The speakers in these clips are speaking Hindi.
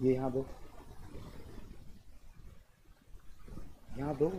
ये यहाँ दो, यहाँ दो।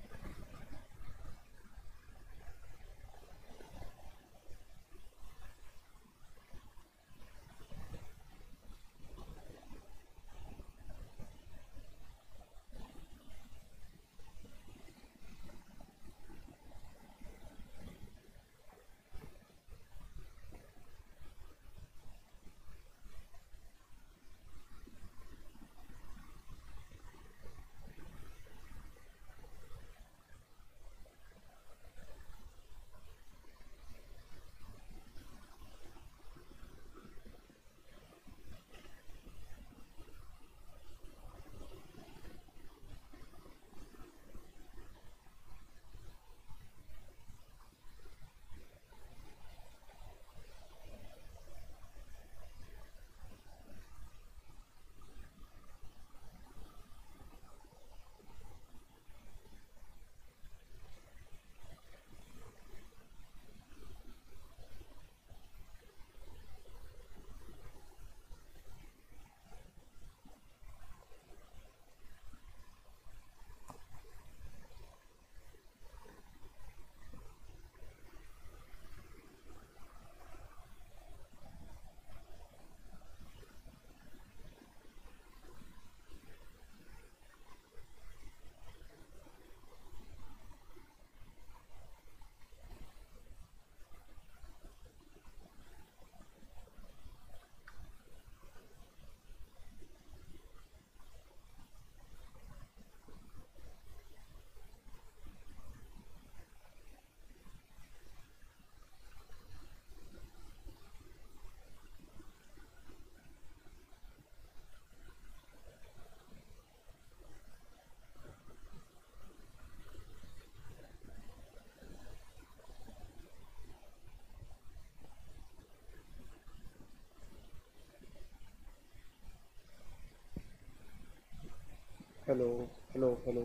Hello, hello, hello,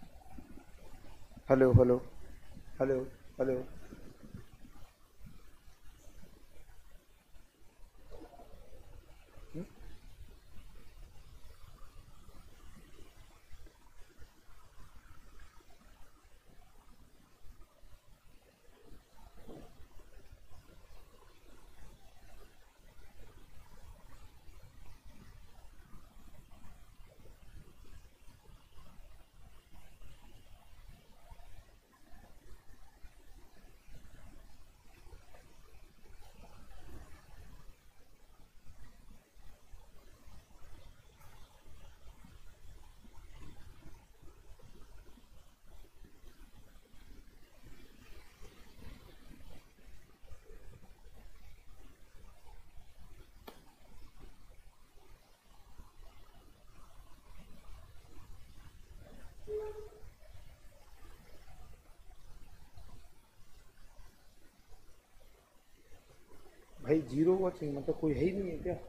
hello, hello, hello, hello. भाई जीरो वॉचिंग मतलब कोई है ही नहीं है क्या?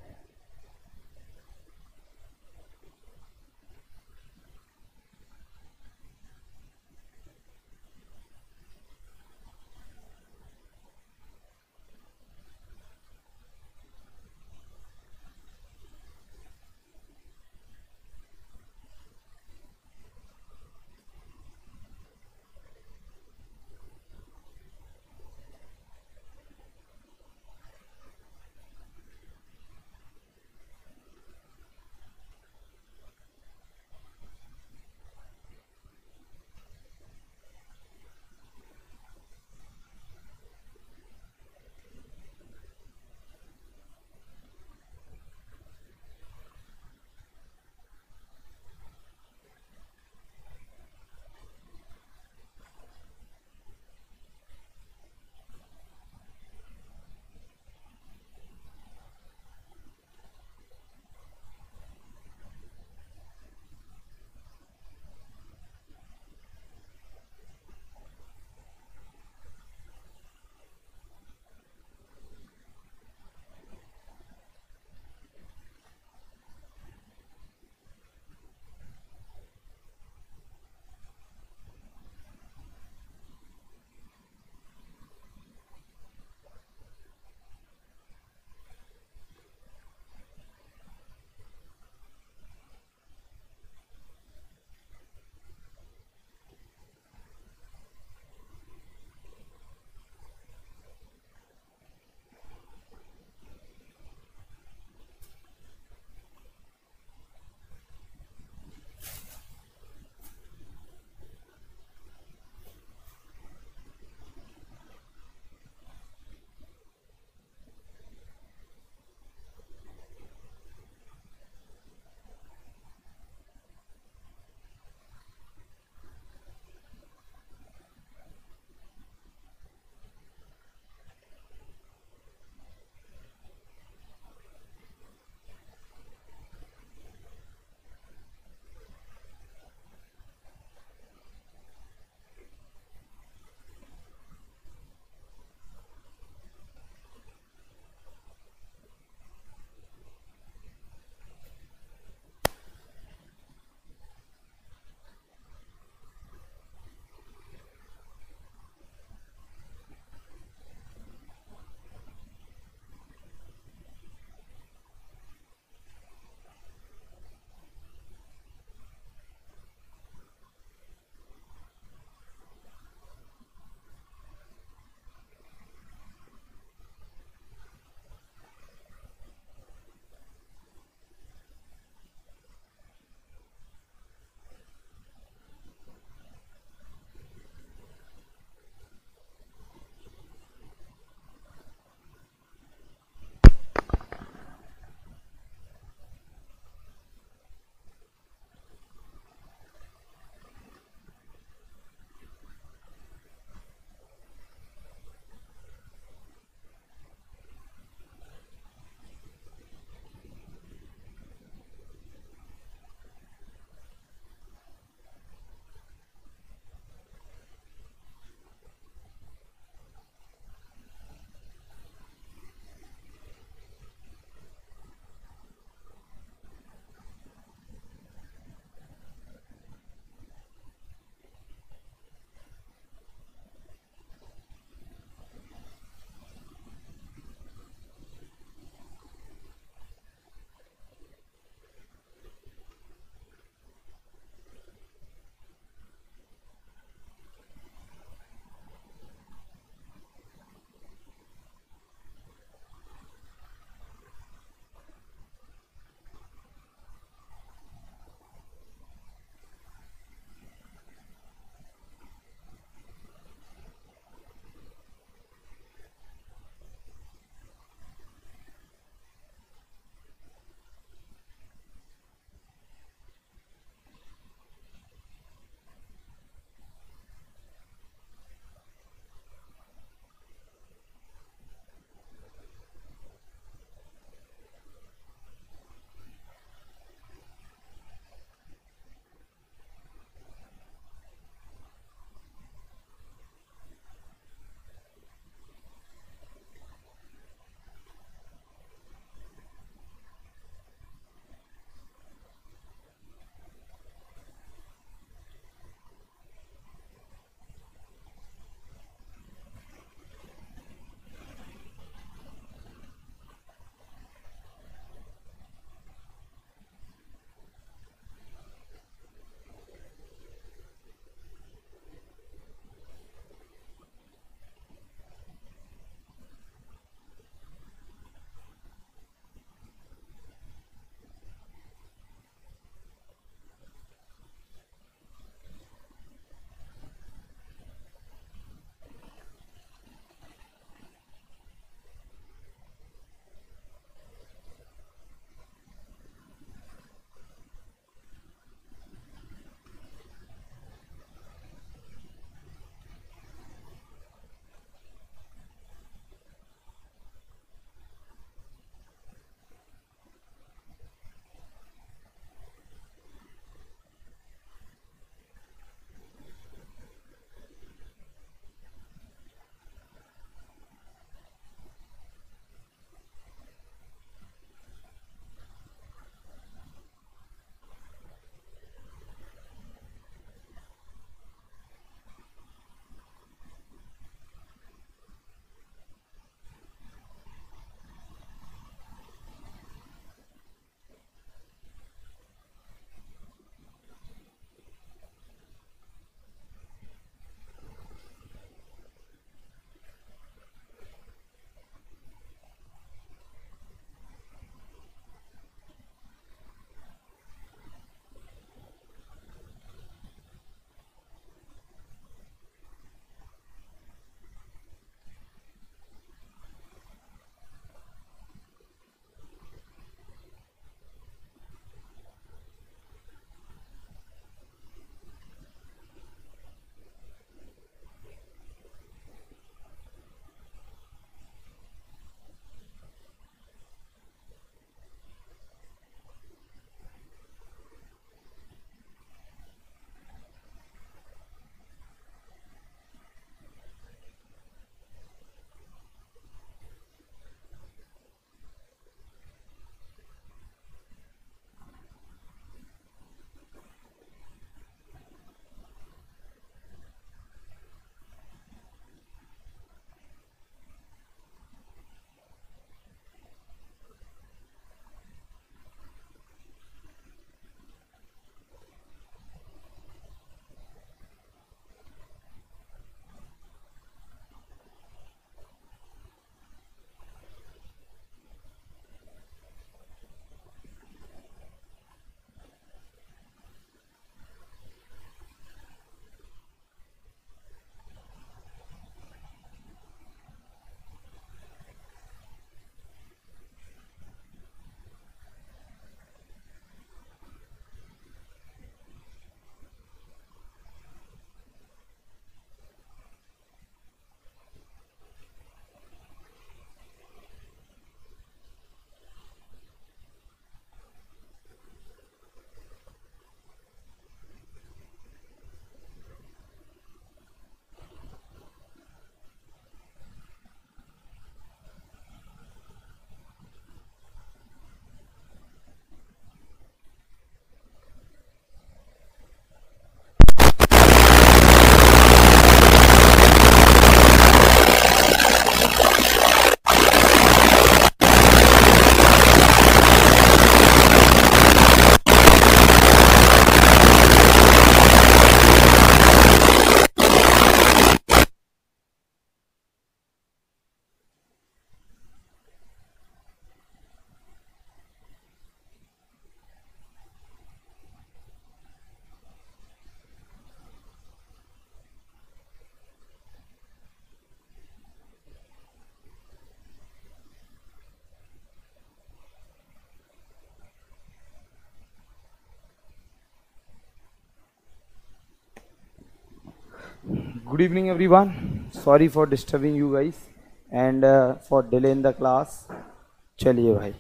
Good evening everyone. Sorry for disturbing you guys and for delay in the class. चलिए भाई,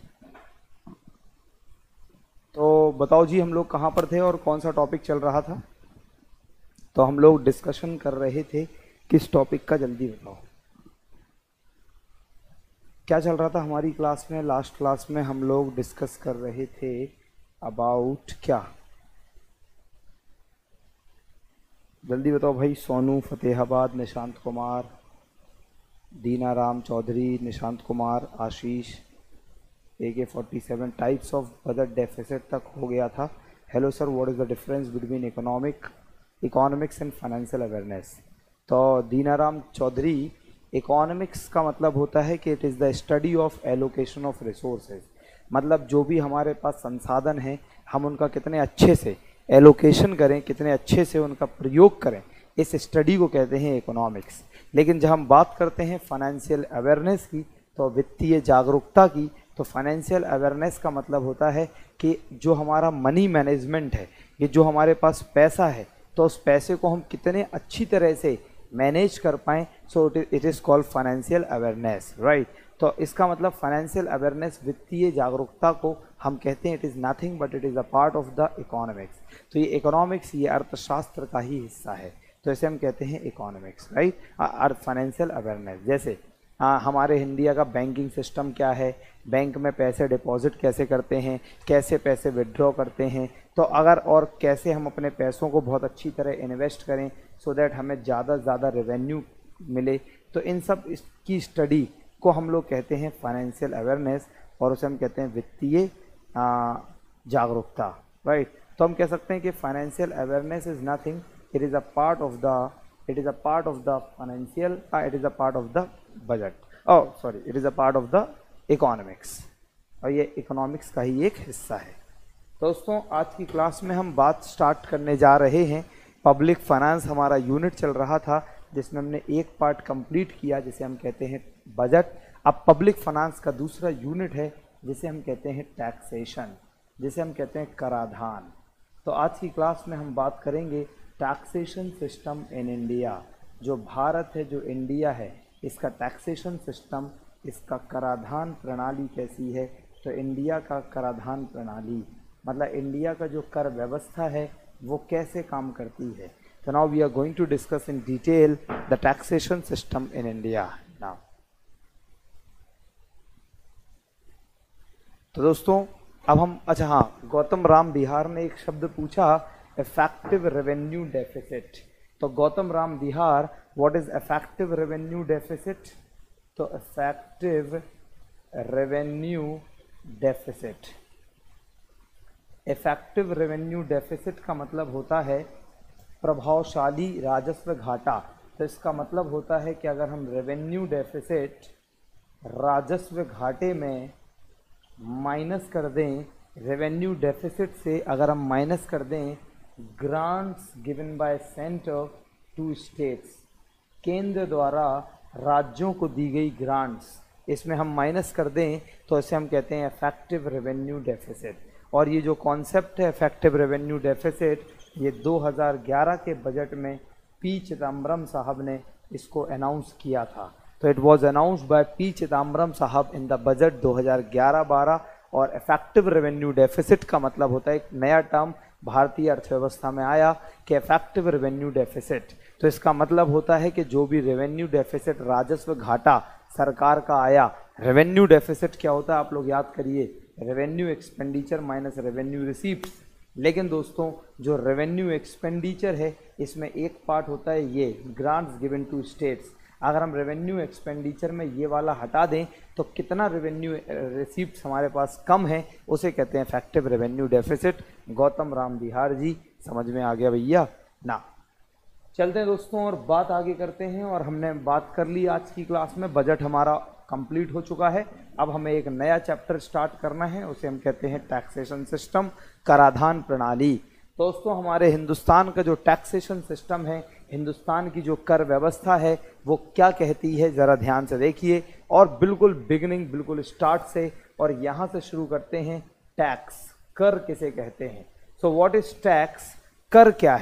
तो बताओ जी हम लोग कहाँ पर थे और कौन सा टॉपिक चल रहा था। तो हम लोग डिस्कशन कर रहे थे किस टॉपिक का, जल्दी बताओ क्या चल रहा था हमारी क्लास में। लास्ट क्लास में हम लोग डिस्कस कर रहे थे अबाउट क्या, जल्दी बताओ भाई। Sonu Fatehabad, Nishant Kumar, Dinaram Chaudhary, Nishant Kumar, Ashish, AK-47, types of budget deficit तक हो गया था। Hello sir, what is the difference between economics and financial awareness. तो दीनाराम चौधरी, इकोनॉमिक्स का मतलब होता है कि it is the study of allocation of resources, मतलब जो भी हमारे पास संसाधन हैं हम उनका कितने अच्छे से एलोकेशन करें, कितने अच्छे से उनका प्रयोग करें, इस स्टडी को कहते हैं इकोनॉमिक्स। लेकिन जब हम बात करते हैं फाइनेंशियल अवेयरनेस की, तो वित्तीय जागरूकता की, तो फाइनेंशियल अवेयरनेस का मतलब होता है कि जो हमारा मनी मैनेजमेंट है, ये जो हमारे पास पैसा है, तो उस पैसे को हम कितने अच्छी तरह से मैनेज कर पाएँ। So it is called financial awareness, right. तो इसका मतलब फाइनेंशियल अवेयरनेस, वित्तीय जागरूकता को हम कहते हैं it is nothing but it is a part of the economics. तो ये इकोनॉमिक्स, ये अर्थशास्त्र का ही हिस्सा है, तो इसे हम कहते हैं इकोनॉमिक्स, राइट। अर्थ फाइनेंशियल अवेयरनेस, जैसे हमारे इंडिया का बैंकिंग सिस्टम क्या है, बैंक में पैसे डिपॉजिट कैसे करते हैं, कैसे पैसे विड्रॉ करते हैं, तो अगर और कैसे हम अपने पैसों को बहुत अच्छी तरह इन्वेस्ट करें सो दैट हमें ज़्यादा से ज़्यादा रेवेन्यू मिले। तो इन सब की स्टडी को हम लोग कहते हैं फाइनेंशियल अवेयरनेस, और उसे हम कहते हैं वित्तीय जागरूकता, राइट। तो हम कह सकते हैं कि financial awareness is nothing, it is a part of the financial, it is a part of the budget, it is a part of the economics, और ये इकोनॉमिक्स का ही एक हिस्सा है। दोस्तों आज की क्लास में हम बात स्टार्ट करने जा रहे हैं, पब्लिक फाइनेंस हमारा यूनिट चल रहा था जिसमें हमने एक पार्ट कंप्लीट किया जिसे हम कहते हैं बजट। अब पब्लिक फाइनेंस का दूसरा यूनिट है जिसे हम कहते हैं टैक्सेशन, जिसे हम कहते हैं कराधान। तो आज की क्लास में हम बात करेंगे टैक्सेशन सिस्टम इन इंडिया, जो भारत है, जो इंडिया है, इसका टैक्सेशन सिस्टम, इसका कराधान प्रणाली कैसी है। तो इंडिया का कराधान प्रणाली मतलब इंडिया का जो कर व्यवस्था है वो कैसे काम करती है। तो now we are going to discuss in detail the taxation system in India now. तो दोस्तों अब हम, अच्छा हाँ, गौतम राम बिहार ने एक शब्द पूछा, इफेक्टिव रेवेन्यू डेफिसिट। तो Gautam Ram Bihar, what is effective revenue deficit. तो effective revenue deficit, effective revenue deficit का मतलब होता है प्रभावशाली राजस्व घाटा। तो इसका मतलब होता है कि अगर हम रेवेन्यू डेफिसिट राजस्व घाटे में माइनस कर दें, रेवेन्यू डेफिसिट से अगर हम माइनस कर दें grants given by centre to states, केंद्र द्वारा राज्यों को दी गई ग्रांट्स, इसमें हम माइनस कर दें तो इसे हम कहते हैं इफेक्टिव रेवेन्यू डेफिसिट। और ये जो कॉन्सेप्ट है इफेक्टिव रेवेन्यू डेफिसिट, ये 2011 के बजट में पी चिदम्बरम साहब ने इसको अनाउंस किया था। तो it was announced by P Chidambaram साहब इन द बजट 2011-12। और इफेक्टिव रेवेन्यू डेफिसिट का मतलब होता है, एक नया टर्म भारतीय अर्थव्यवस्था में आया कि इफेक्टिव रेवेन्यू डेफिसिट। तो इसका मतलब होता है कि जो भी रेवेन्यू डेफिसिट, राजस्व घाटा सरकार का आया, रेवेन्यू डेफिसिट क्या होता है आप लोग याद करिए, revenue expenditure minus revenue receipts. लेकिन दोस्तों जो रेवेन्यू एक्सपेंडिचर है इसमें एक पार्ट होता है ये ग्रांट्स गिवन टू स्टेट्स। अगर हम रेवेन्यू एक्सपेंडिचर में ये वाला हटा दें तो कितना रेवेन्यू रिसीप्ट्स हमारे पास कम है, उसे कहते हैं effective revenue deficit. Gautam Ram Bihar ji, समझ में आ गया भैया ना। चलते हैं दोस्तों और बात आगे करते हैं। और हमने बात कर ली आज की क्लास में, बजट हमारा कंप्लीट हो चुका है। अब हमें एक नया चैप्टर स्टार्ट करना है, उसे हम कहते हैं टैक्सेशन सिस्टम, कराधान प्रणाली। दोस्तों हमारे हिंदुस्तान का जो टैक्सेशन सिस्टम है, हिंदुस्तान की जो कर व्यवस्था है वो क्या कहती है, ज़रा ध्यान से देखिए। और बिल्कुल बिगिनिंग, बिल्कुल स्टार्ट से, और यहाँ से शुरू करते हैं। टैक्स, कर किसे कहते हैं। सो व्हाट इज टैक्स, कर क्या है।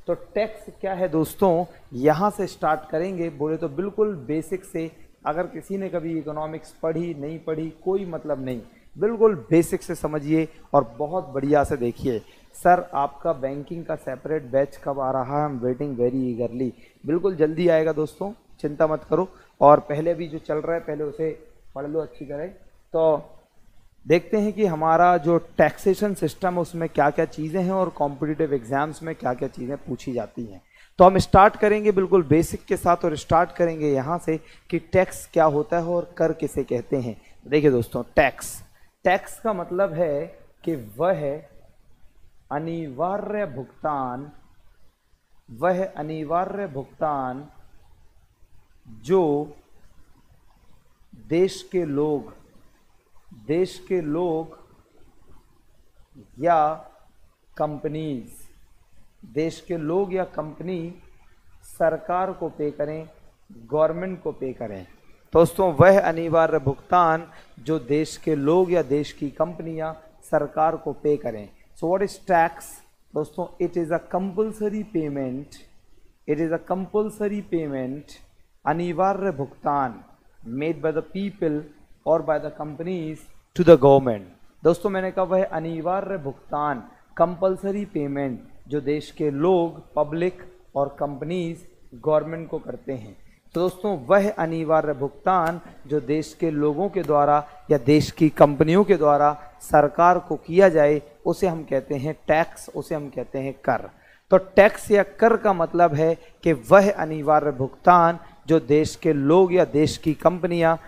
तो टैक्स क्या है दोस्तों, यहाँ से स्टार्ट करेंगे। बोले तो बिल्कुल बेसिक से, अगर किसी ने कभी इकोनॉमिक्स पढ़ी नहीं पढ़ी कोई मतलब नहीं, बिल्कुल बेसिक से समझिए और बहुत बढ़िया से देखिए। सर आपका बैंकिंग का सेपरेट बैच कब आ रहा है, I am waiting very eagerly. बिल्कुल जल्दी आएगा दोस्तों, चिंता मत करो। और पहले भी जो चल रहा है पहले उसे पढ़ लो अच्छी तरह। तो देखते हैं कि हमारा जो टैक्सेशन सिस्टम है उसमें क्या क्या चीज़ें हैं और कॉम्पिटिटिव एग्जाम्स में क्या क्या चीज़ें पूछी जाती हैं। तो हम स्टार्ट करेंगे बिल्कुल बेसिक के साथ और स्टार्ट करेंगे यहाँ से कि टैक्स क्या होता है और कर किसे कहते हैं। देखिए दोस्तों, टैक्स का मतलब है कि वह अनिवार्य भुगतान जो देश के लोग या कंपनी सरकार को पे करें, गवर्नमेंट को पे करें। दोस्तों वह अनिवार्य भुगतान जो देश के लोग या देश की कंपनियां सरकार को पे करें। सो व्हाट इज टैक्स दोस्तों? It is a compulsory payment, अनिवार्य भुगतान मेड बाय द पीपल और by the companies to the government. दोस्तों मैंने कहा वह अनिवार्य भुगतान, कंपल्सरी पेमेंट जो देश के लोग, पब्लिक और कंपनीज गवर्नमेंट को करते हैं। तो दोस्तों वह अनिवार्य भुगतान जो देश के लोगों के द्वारा या देश की कंपनियों के द्वारा सरकार को किया जाए उसे हम कहते हैं टैक्स, उसे हम कहते हैं कर। तो टैक्स या कर का मतलब है कि वह अनिवार्य भुगतान जो देश के लोग या देश की कंपनियां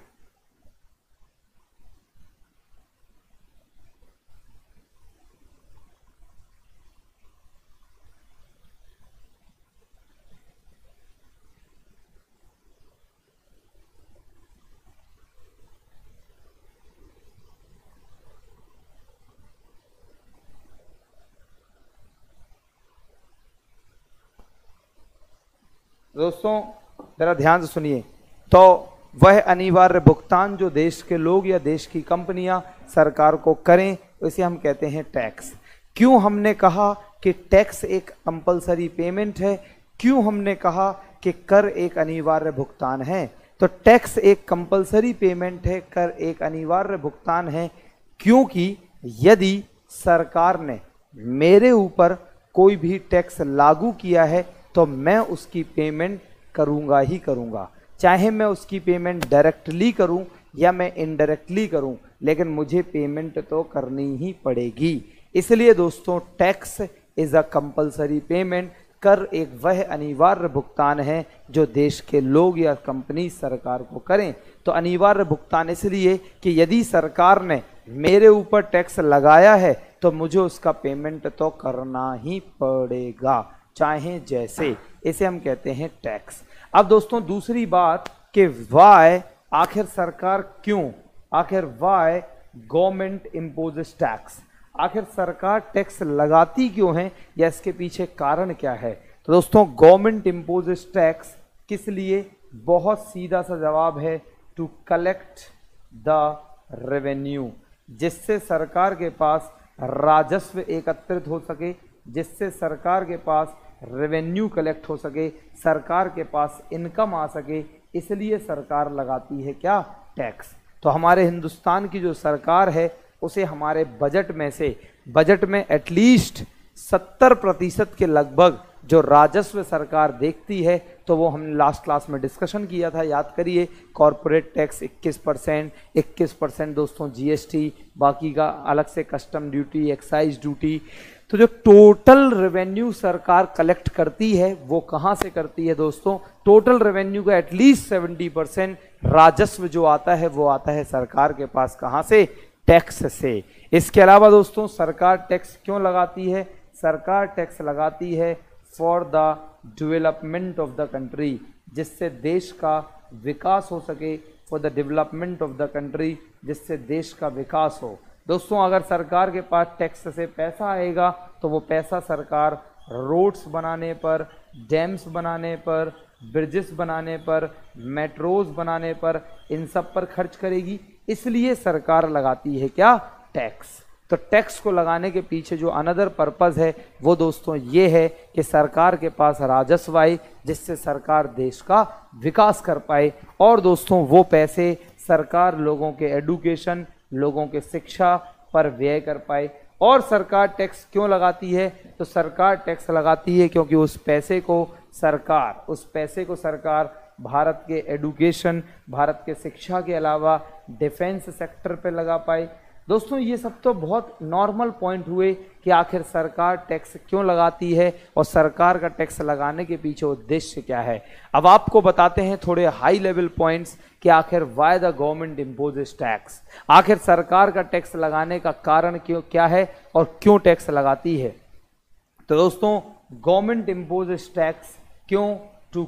दोस्तों जरा ध्यान से सुनिए। तो वह अनिवार्य भुगतान जो देश के लोग या देश की कंपनियां सरकार को करें उसे हम कहते हैं टैक्स। क्यों हमने कहा कि टैक्स एक कंपलसरी पेमेंट है, क्यों हमने कहा कि कर एक अनिवार्य भुगतान है? तो टैक्स एक कंपलसरी पेमेंट है, कर एक अनिवार्य भुगतान है, क्योंकि यदि सरकार ने मेरे ऊपर कोई भी टैक्स लागू किया है तो मैं उसकी पेमेंट करूंगा ही करूंगा, चाहे मैं उसकी पेमेंट डायरेक्टली करूं या मैं इनडायरेक्टली करूं, लेकिन मुझे पेमेंट तो करनी ही पड़ेगी। इसलिए दोस्तों tax is a compulsory payment, कर एक वह अनिवार्य भुगतान है जो देश के लोग या कंपनी सरकार को करें। तो अनिवार्य भुगतान इसलिए कि यदि सरकार ने मेरे ऊपर टैक्स लगाया है तो मुझे उसका पेमेंट तो करना ही पड़ेगा, चाहे जैसे। इसे हम कहते हैं टैक्स। अब दोस्तों दूसरी बात कि वाई, आखिर सरकार क्यों, आखिर वाई गवर्नमेंट इम्पोजेस टैक्स, आखिर सरकार टैक्स लगाती क्यों है या इसके पीछे कारण क्या है? तो दोस्तों गवर्नमेंट इम्पोजेस टैक्स किस लिए? बहुत सीधा सा जवाब है, टू कलेक्ट द रेवेन्यू, जिससे सरकार के पास राजस्व एकत्रित हो सके, जिससे सरकार के पास रेवेन्यू कलेक्ट हो सके, सरकार के पास इनकम आ सके, इसलिए सरकार लगाती है क्या? टैक्स। तो हमारे हिंदुस्तान की जो सरकार है उसे हमारे बजट में एटलीस्ट 70% के लगभग जो राजस्व सरकार देखती है, तो वो हमने लास्ट क्लास में डिस्कशन किया था, याद करिए। कॉरपोरेट टैक्स 21% दोस्तों जीएसटी, बाकी का अलग से कस्टम ड्यूटी, एक्साइज ड्यूटी। तो जो टोटल रेवेन्यू सरकार कलेक्ट करती है वो कहाँ से करती है दोस्तों? टोटल रेवेन्यू का एटलीस्ट 70% राजस्व जो आता है वो आता है सरकार के पास, कहाँ से? टैक्स से। इसके अलावा दोस्तों सरकार टैक्स क्यों लगाती है? सरकार टैक्स लगाती है for the development of the country, जिससे देश का विकास हो सके, for the development of the country, जिससे देश का विकास हो। दोस्तों अगर सरकार के पास टैक्स से पैसा आएगा तो वो पैसा सरकार रोड्स बनाने पर, डैम्स बनाने पर, ब्रिजेस बनाने पर, मेट्रोज बनाने पर, इन सब पर खर्च करेगी। इसलिए सरकार लगाती है क्या? टैक्स। तो टैक्स को लगाने के पीछे जो अनदर पर्पस है वो दोस्तों ये है कि सरकार के पास राजस्व आए, जिससे सरकार देश का विकास कर पाए, और दोस्तों वो पैसे सरकार लोगों के एडुकेशन, लोगों के शिक्षा पर व्यय कर पाए। और सरकार टैक्स क्यों लगाती है? तो सरकार टैक्स लगाती है क्योंकि उस पैसे को सरकार भारत के एडुकेशन, भारत के शिक्षा के अलावा डिफेंस सेक्टर पे लगा पाए। दोस्तों ये सब तो बहुत नॉर्मल पॉइंट हुए कि आखिर सरकार टैक्स क्यों लगाती है और सरकार का टैक्स लगाने के पीछे उद्देश्य क्या है। अब आपको बताते हैं थोड़े हाई लेवल पॉइंट्स कि आखिर why the government imposes tax, आखिर सरकार का टैक्स लगाने का कारण क्यों क्या है और क्यों टैक्स लगाती है। तो दोस्तों गवर्नमेंट इम्पोजेस टैक्स क्यों? To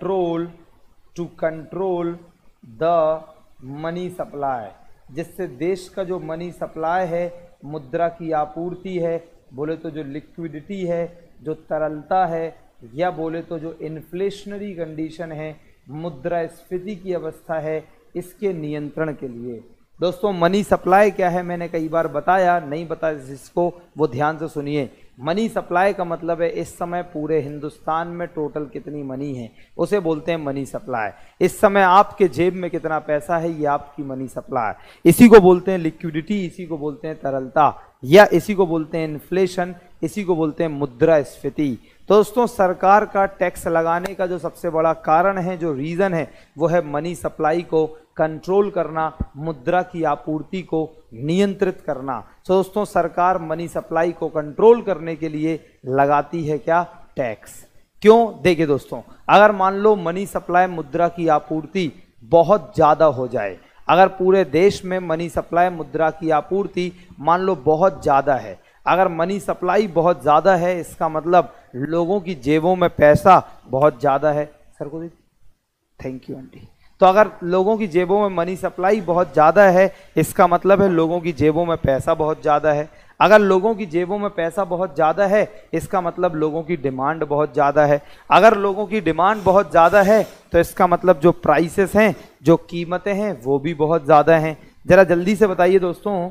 control the money supply, जिससे देश का जो मनी सप्लाई है, मुद्रा की आपूर्ति है, बोले तो जो लिक्विडिटी है, जो तरलता है, या बोले तो जो इन्फ्लेशनरी कंडीशन है, मुद्रास्फीति की अवस्था है, इसके नियंत्रण के लिए। दोस्तों मनी सप्लाई क्या है मैंने कई बार बताया, नहीं बताया जिसको वो ध्यान से सुनिए। मनी सप्लाई का मतलब है इस समय पूरे हिंदुस्तान में टोटल कितनी मनी है, उसे बोलते हैं मनी सप्लाई। इस समय आपके जेब में कितना पैसा है, ये आपकी मनी सप्लाई। इसी को बोलते हैं लिक्विडिटी, इसी को बोलते हैं तरलता, या इसी को बोलते हैं इन्फ्लेशन, इसी को बोलते हैं मुद्रास्फीति। दोस्तों सरकार का टैक्स लगाने का जो सबसे बड़ा कारण है, जो रीज़न है, वो है मनी सप्लाई को कंट्रोल करना, मुद्रा की आपूर्ति को नियंत्रित करना। तो दोस्तों सरकार मनी सप्लाई को कंट्रोल करने के लिए लगाती है क्या? टैक्स। क्यों? देखिए दोस्तों, अगर मान लो मनी सप्लाई, मुद्रा की आपूर्ति बहुत ज़्यादा हो जाए, अगर पूरे देश में मनी सप्लाई, मुद्रा की आपूर्ति मान लो बहुत ज़्यादा है, अगर मनी सप्लाई बहुत ज़्यादा है इसका मतलब लोगों की जेबों में पैसा बहुत ज़्यादा है। सर को थैंक यू आंटी। तो अगर लोगों की जेबों में मनी सप्लाई बहुत ज़्यादा है इसका मतलब है लोगों की जेबों में पैसा बहुत ज़्यादा है। अगर लोगों की जेबों में पैसा बहुत ज़्यादा है इसका मतलब लोगों की डिमांड बहुत ज़्यादा है। अगर लोगों की डिमांड बहुत ज़्यादा है तो इसका मतलब जो प्राइसेस हैं, जो कीमतें हैं, वो भी बहुत ज़्यादा हैं। ज़रा जल्दी से बताइए दोस्तों,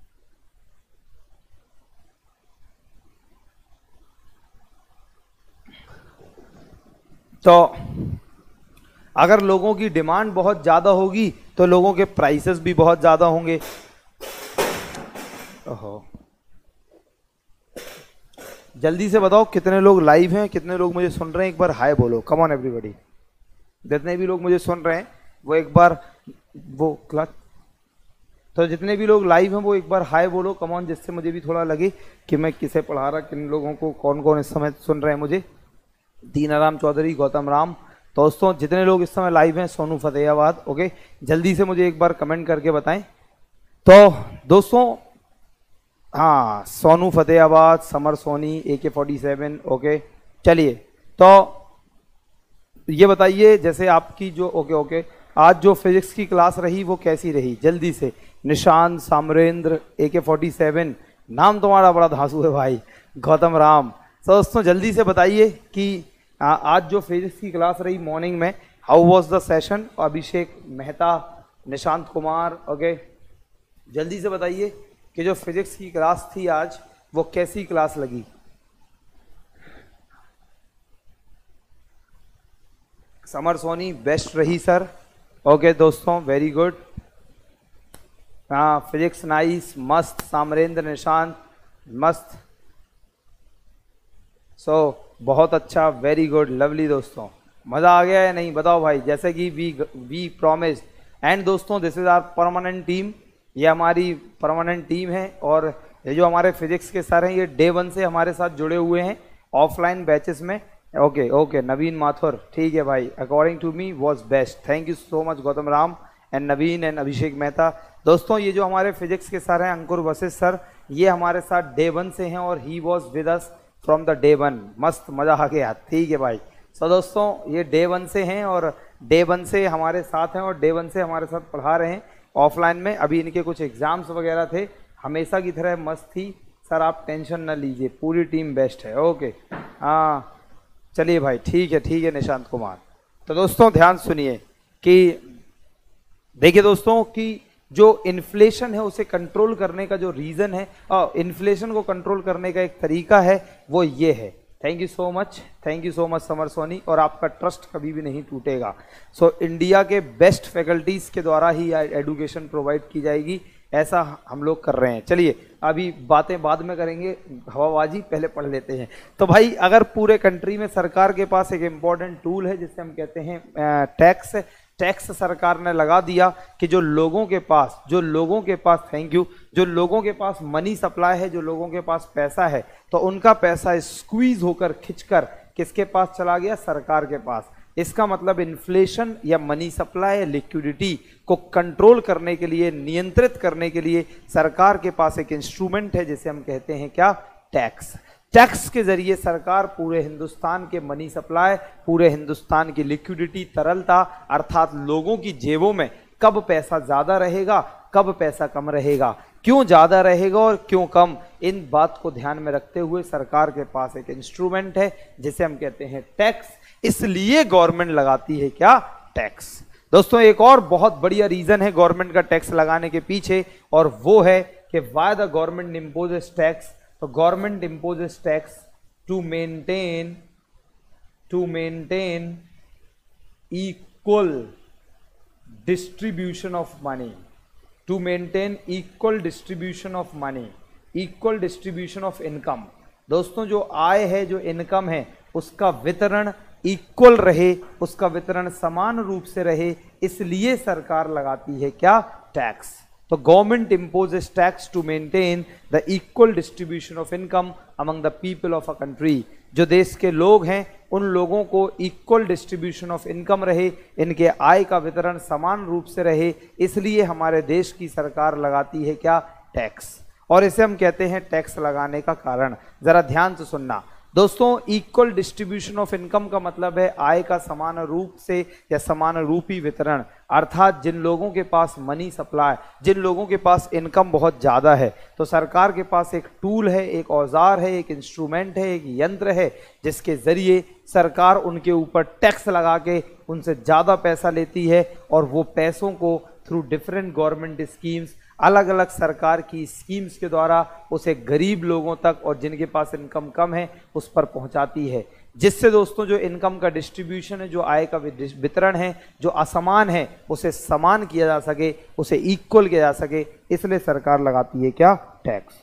तो अगर लोगों की डिमांड बहुत ज़्यादा होगी तो लोगों के प्राइसेस भी बहुत ज़्यादा होंगे। ओहो, जल्दी से बताओ कितने लोग लाइव हैं, कितने लोग मुझे सुन रहे हैं, एक बार हाय बोलो। कम ऑन एवरीबॉडी, जितने भी लोग मुझे सुन रहे हैं वो एक बार वो क्लच, तो जितने भी लोग लाइव हैं वो एक बार हाय बोलो, कम ऑन, जिससे मुझे भी थोड़ा लगे कि मैं किसे पढ़ा रहा, किन लोगों को, कौन कौन इस समय सुन रहे हैं मुझे। दीनाराम चौधरी, गौतम राम, दोस्तों जितने लोग इस समय लाइव हैं, सोनू फतेहाबाद, ओके, जल्दी से मुझे एक बार कमेंट करके बताएं। तो दोस्तों हाँ, सोनू फतेहाबाद, समर सोनी, AK-47, ओके। चलिए तो ये बताइए, जैसे आपकी जो ओके आज जो फिजिक्स की क्लास रही वो कैसी रही, जल्दी से। निशांत, सामरेंद्र, AK-47, नाम तुम्हारा बड़ा धांसू है भाई, गौतम राम। तो दोस्तों जल्दी से बताइए कि आज जो फिजिक्स की क्लास रही मॉर्निंग में, how was the session. Abhishek Mehta, Nishant Kumar, okay, जल्दी से बताइए कि जो फिजिक्स की क्लास थी आज वो कैसी क्लास लगी। समर सोनी, बेस्ट रही सर, ओके दोस्तों, वेरी गुड। हाँ, फिजिक्स नाइस, मस्त। सामरेंद्र, निशांत, मस्त। बहुत अच्छा, वेरी गुड, लवली दोस्तों, मज़ा आ गया या नहीं बताओ भाई। जैसे कि वी प्रॉमिस्ड, एंड दोस्तों this is our permanent team, ये हमारी परमानेंट टीम है। और ये जो हमारे फिजिक्स के सर हैं ये डे 1 से हमारे साथ जुड़े हुए हैं ऑफलाइन बैचेस में। ओके नवीन माथुर, ठीक है भाई, according to me was best. Thank you so much Gautam Ram and Naveen and Abhishek Mehta. दोस्तों ये जो हमारे फिजिक्स के सर हैं अंकुर वशिष्ठ सर, ये हमारे साथ डे 1 से हैं और ही was with us from the day 1। मस्त, मज़ा आ गया, ठीक है भाई। दोस्तों ये डे 1 से हैं और डे 1 से हमारे साथ हैं और डे 1 से हमारे साथ पढ़ा रहे हैं ऑफलाइन में। अभी इनके कुछ एग्जाम्स वगैरह थे, हमेशा की तरह मस्त थी सर, आप टेंशन न लीजिए, पूरी टीम बेस्ट है, ओके। हाँ चलिए भाई, ठीक है निशांत कुमार। तो दोस्तों ध्यान सुनिए कि देखिए दोस्तों कि जो इन्फ्लेशन है उसे कंट्रोल करने का जो रीजन है, इन्फ्लेशन को कंट्रोल करने का एक तरीका है, वो ये है। Thank you so much Samar Soni, और आपका ट्रस्ट कभी भी नहीं टूटेगा। सो इंडिया के बेस्ट फैकल्टीज के द्वारा ही एडुकेशन प्रोवाइड की जाएगी, ऐसा हम लोग कर रहे हैं। चलिए अभी बातें बाद में करेंगे, हवाबाजी पहले पढ़ लेते हैं। तो भाई अगर पूरे कंट्री में सरकार के पास एक इम्पॉर्टेंट टूल है जिसे हम कहते हैं टैक्स सरकार ने लगा दिया कि जो लोगों के पास थैंक यू, जो लोगों के पास मनी सप्लाई है, जो लोगों के पास पैसा है, तो उनका पैसा स्क्वीज होकर खिंचकर किसके पास चला गया? सरकार के पास। इसका मतलब इन्फ्लेशन या मनी सप्लाई या लिक्विडिटी को कंट्रोल करने के लिए, नियंत्रित करने के लिए सरकार के पास एक इंस्ट्रूमेंट है जिसे हम कहते हैं क्या? टैक्स। टैक्स के जरिए सरकार पूरे हिंदुस्तान के मनी सप्लाई, पूरे हिंदुस्तान की लिक्विडिटी, तरलता, अर्थात लोगों की जेबों में कब पैसा ज्यादा रहेगा, कब पैसा कम रहेगा, क्यों ज्यादा रहेगा और क्यों कम, इन बात को ध्यान में रखते हुए सरकार के पास एक इंस्ट्रूमेंट है जिसे हम कहते हैं टैक्स। इसलिए गवर्नमेंट लगाती है क्या? टैक्स। दोस्तों एक और बहुत बढ़िया रीजन है गवर्नमेंट का टैक्स लगाने के पीछे, और वो है कि why the government imposes tax. तो government imposes tax to maintain equal distribution of money, to maintain equal distribution of money, equal distribution of income. दोस्तों जो आय है, जो इनकम है, उसका वितरण इक्वल रहे, उसका वितरण समान रूप से रहे, इसलिए सरकार लगाती है क्या? टैक्स। तो government imposes tax to maintain the equal distribution of income among the people of a country. जो देश के लोग हैं उन लोगों को इक्वल डिस्ट्रीब्यूशन ऑफ इनकम रहे, इनके आय का वितरण समान रूप से रहे, इसलिए हमारे देश की सरकार लगाती है क्या? टैक्स। और इसे हम कहते हैं टैक्स लगाने का कारण। जरा ध्यान से सुनना दोस्तों, इक्वल डिस्ट्रीब्यूशन ऑफ इनकम का मतलब है आय का समान रूप से या समान रूपी वितरण, अर्थात जिन लोगों के पास मनी सप्लाई, जिन लोगों के पास इनकम बहुत ज़्यादा है, तो सरकार के पास एक टूल है, एक औजार है, एक इंस्ट्रूमेंट है, एक यंत्र है, जिसके ज़रिए सरकार उनके ऊपर टैक्स लगा के उनसे ज़्यादा पैसा लेती है, और वो पैसों को थ्रू डिफरेंट गवर्नमेंट स्कीम्स, अलग अलग सरकार की स्कीम्स के द्वारा उसे गरीब लोगों तक और जिनके पास इनकम कम है उस पर पहुंचाती है, जिससे दोस्तों जो इनकम का डिस्ट्रीब्यूशन है, जो आय का वितरण है, जो असमान है, उसे समान किया जा सके, उसे इक्वल किया जा सके, इसलिए सरकार लगाती है क्या? टैक्स।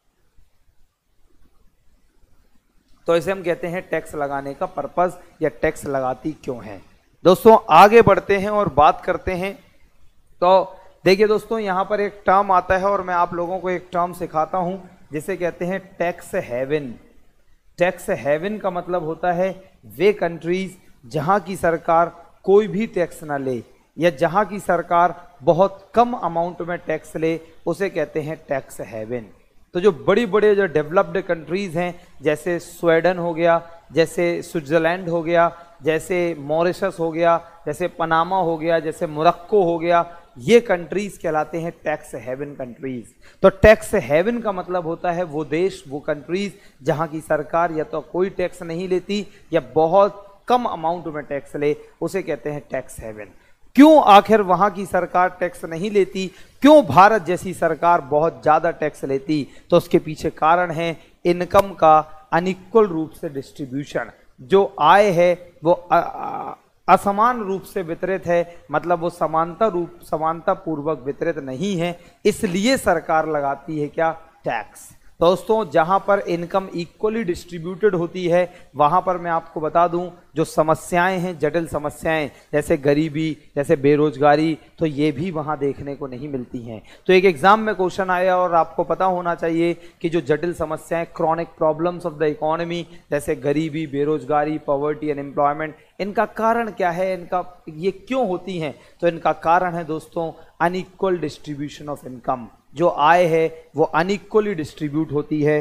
तो इसे हम कहते हैं टैक्स लगाने का पर्पस, या टैक्स लगाती क्यों है। दोस्तों आगे बढ़ते हैं और बात करते हैं। तो देखिए दोस्तों, यहां पर एक टर्म आता है और मैं आप लोगों को एक टर्म सिखाता हूं जिसे कहते हैं टैक्स हेवन। टैक्स हेवन का मतलब होता है वे कंट्रीज जहां की सरकार कोई भी टैक्स ना ले, या जहां की सरकार बहुत कम अमाउंट में टैक्स ले, उसे कहते हैं टैक्स हेवन। तो जो बड़ी बड़े जो डेवलप्ड कंट्रीज हैं, जैसे स्वीडन हो गया, जैसे स्विट्जरलैंड हो गया, जैसे मॉरिशस हो गया, जैसे पनामा हो गया, जैसे मोरक्को हो गया, ये कंट्रीज कहलाते हैं टैक्स हेवन कंट्रीज। तो टैक्स हेवन का मतलब होता है वो देश, वो कंट्रीज जहां की सरकार या तो कोई टैक्स नहीं लेती या बहुत कम अमाउंट में टैक्स ले, उसे कहते हैं टैक्स हेवन। क्यों आखिर वहां की सरकार टैक्स नहीं लेती, क्यों भारत जैसी सरकार बहुत ज्यादा टैक्स लेती? तो उसके पीछे कारण है इनकम का अनइक्वल रूप से डिस्ट्रीब्यूशन। जो आय है वो असमान रूप से वितरित है, मतलब वो समानता पूर्वक वितरित नहीं है, इसलिए सरकार लगाती है क्या? टैक्स। दोस्तों जहां पर इनकम इक्वली डिस्ट्रीब्यूटेड होती है, वहां पर मैं आपको बता दूं जो समस्याएं हैं, जटिल समस्याएं जैसे गरीबी, जैसे बेरोजगारी, तो ये भी वहां देखने को नहीं मिलती हैं। तो एक एग्जाम में क्वेश्चन आया और आपको पता होना चाहिए कि जो जटिल समस्याएं, chronic problems of the economy, जैसे गरीबी, बेरोजगारी, पॉवर्टी, अनएम्प्लॉयमेंट, इनका कारण क्या है, इनका ये क्यों होती हैं? तो इनका कारण है दोस्तों अनइक्वल डिस्ट्रीब्यूशन ऑफ इनकम। जो आय है वो अनइक्वली डिस्ट्रीब्यूट होती है,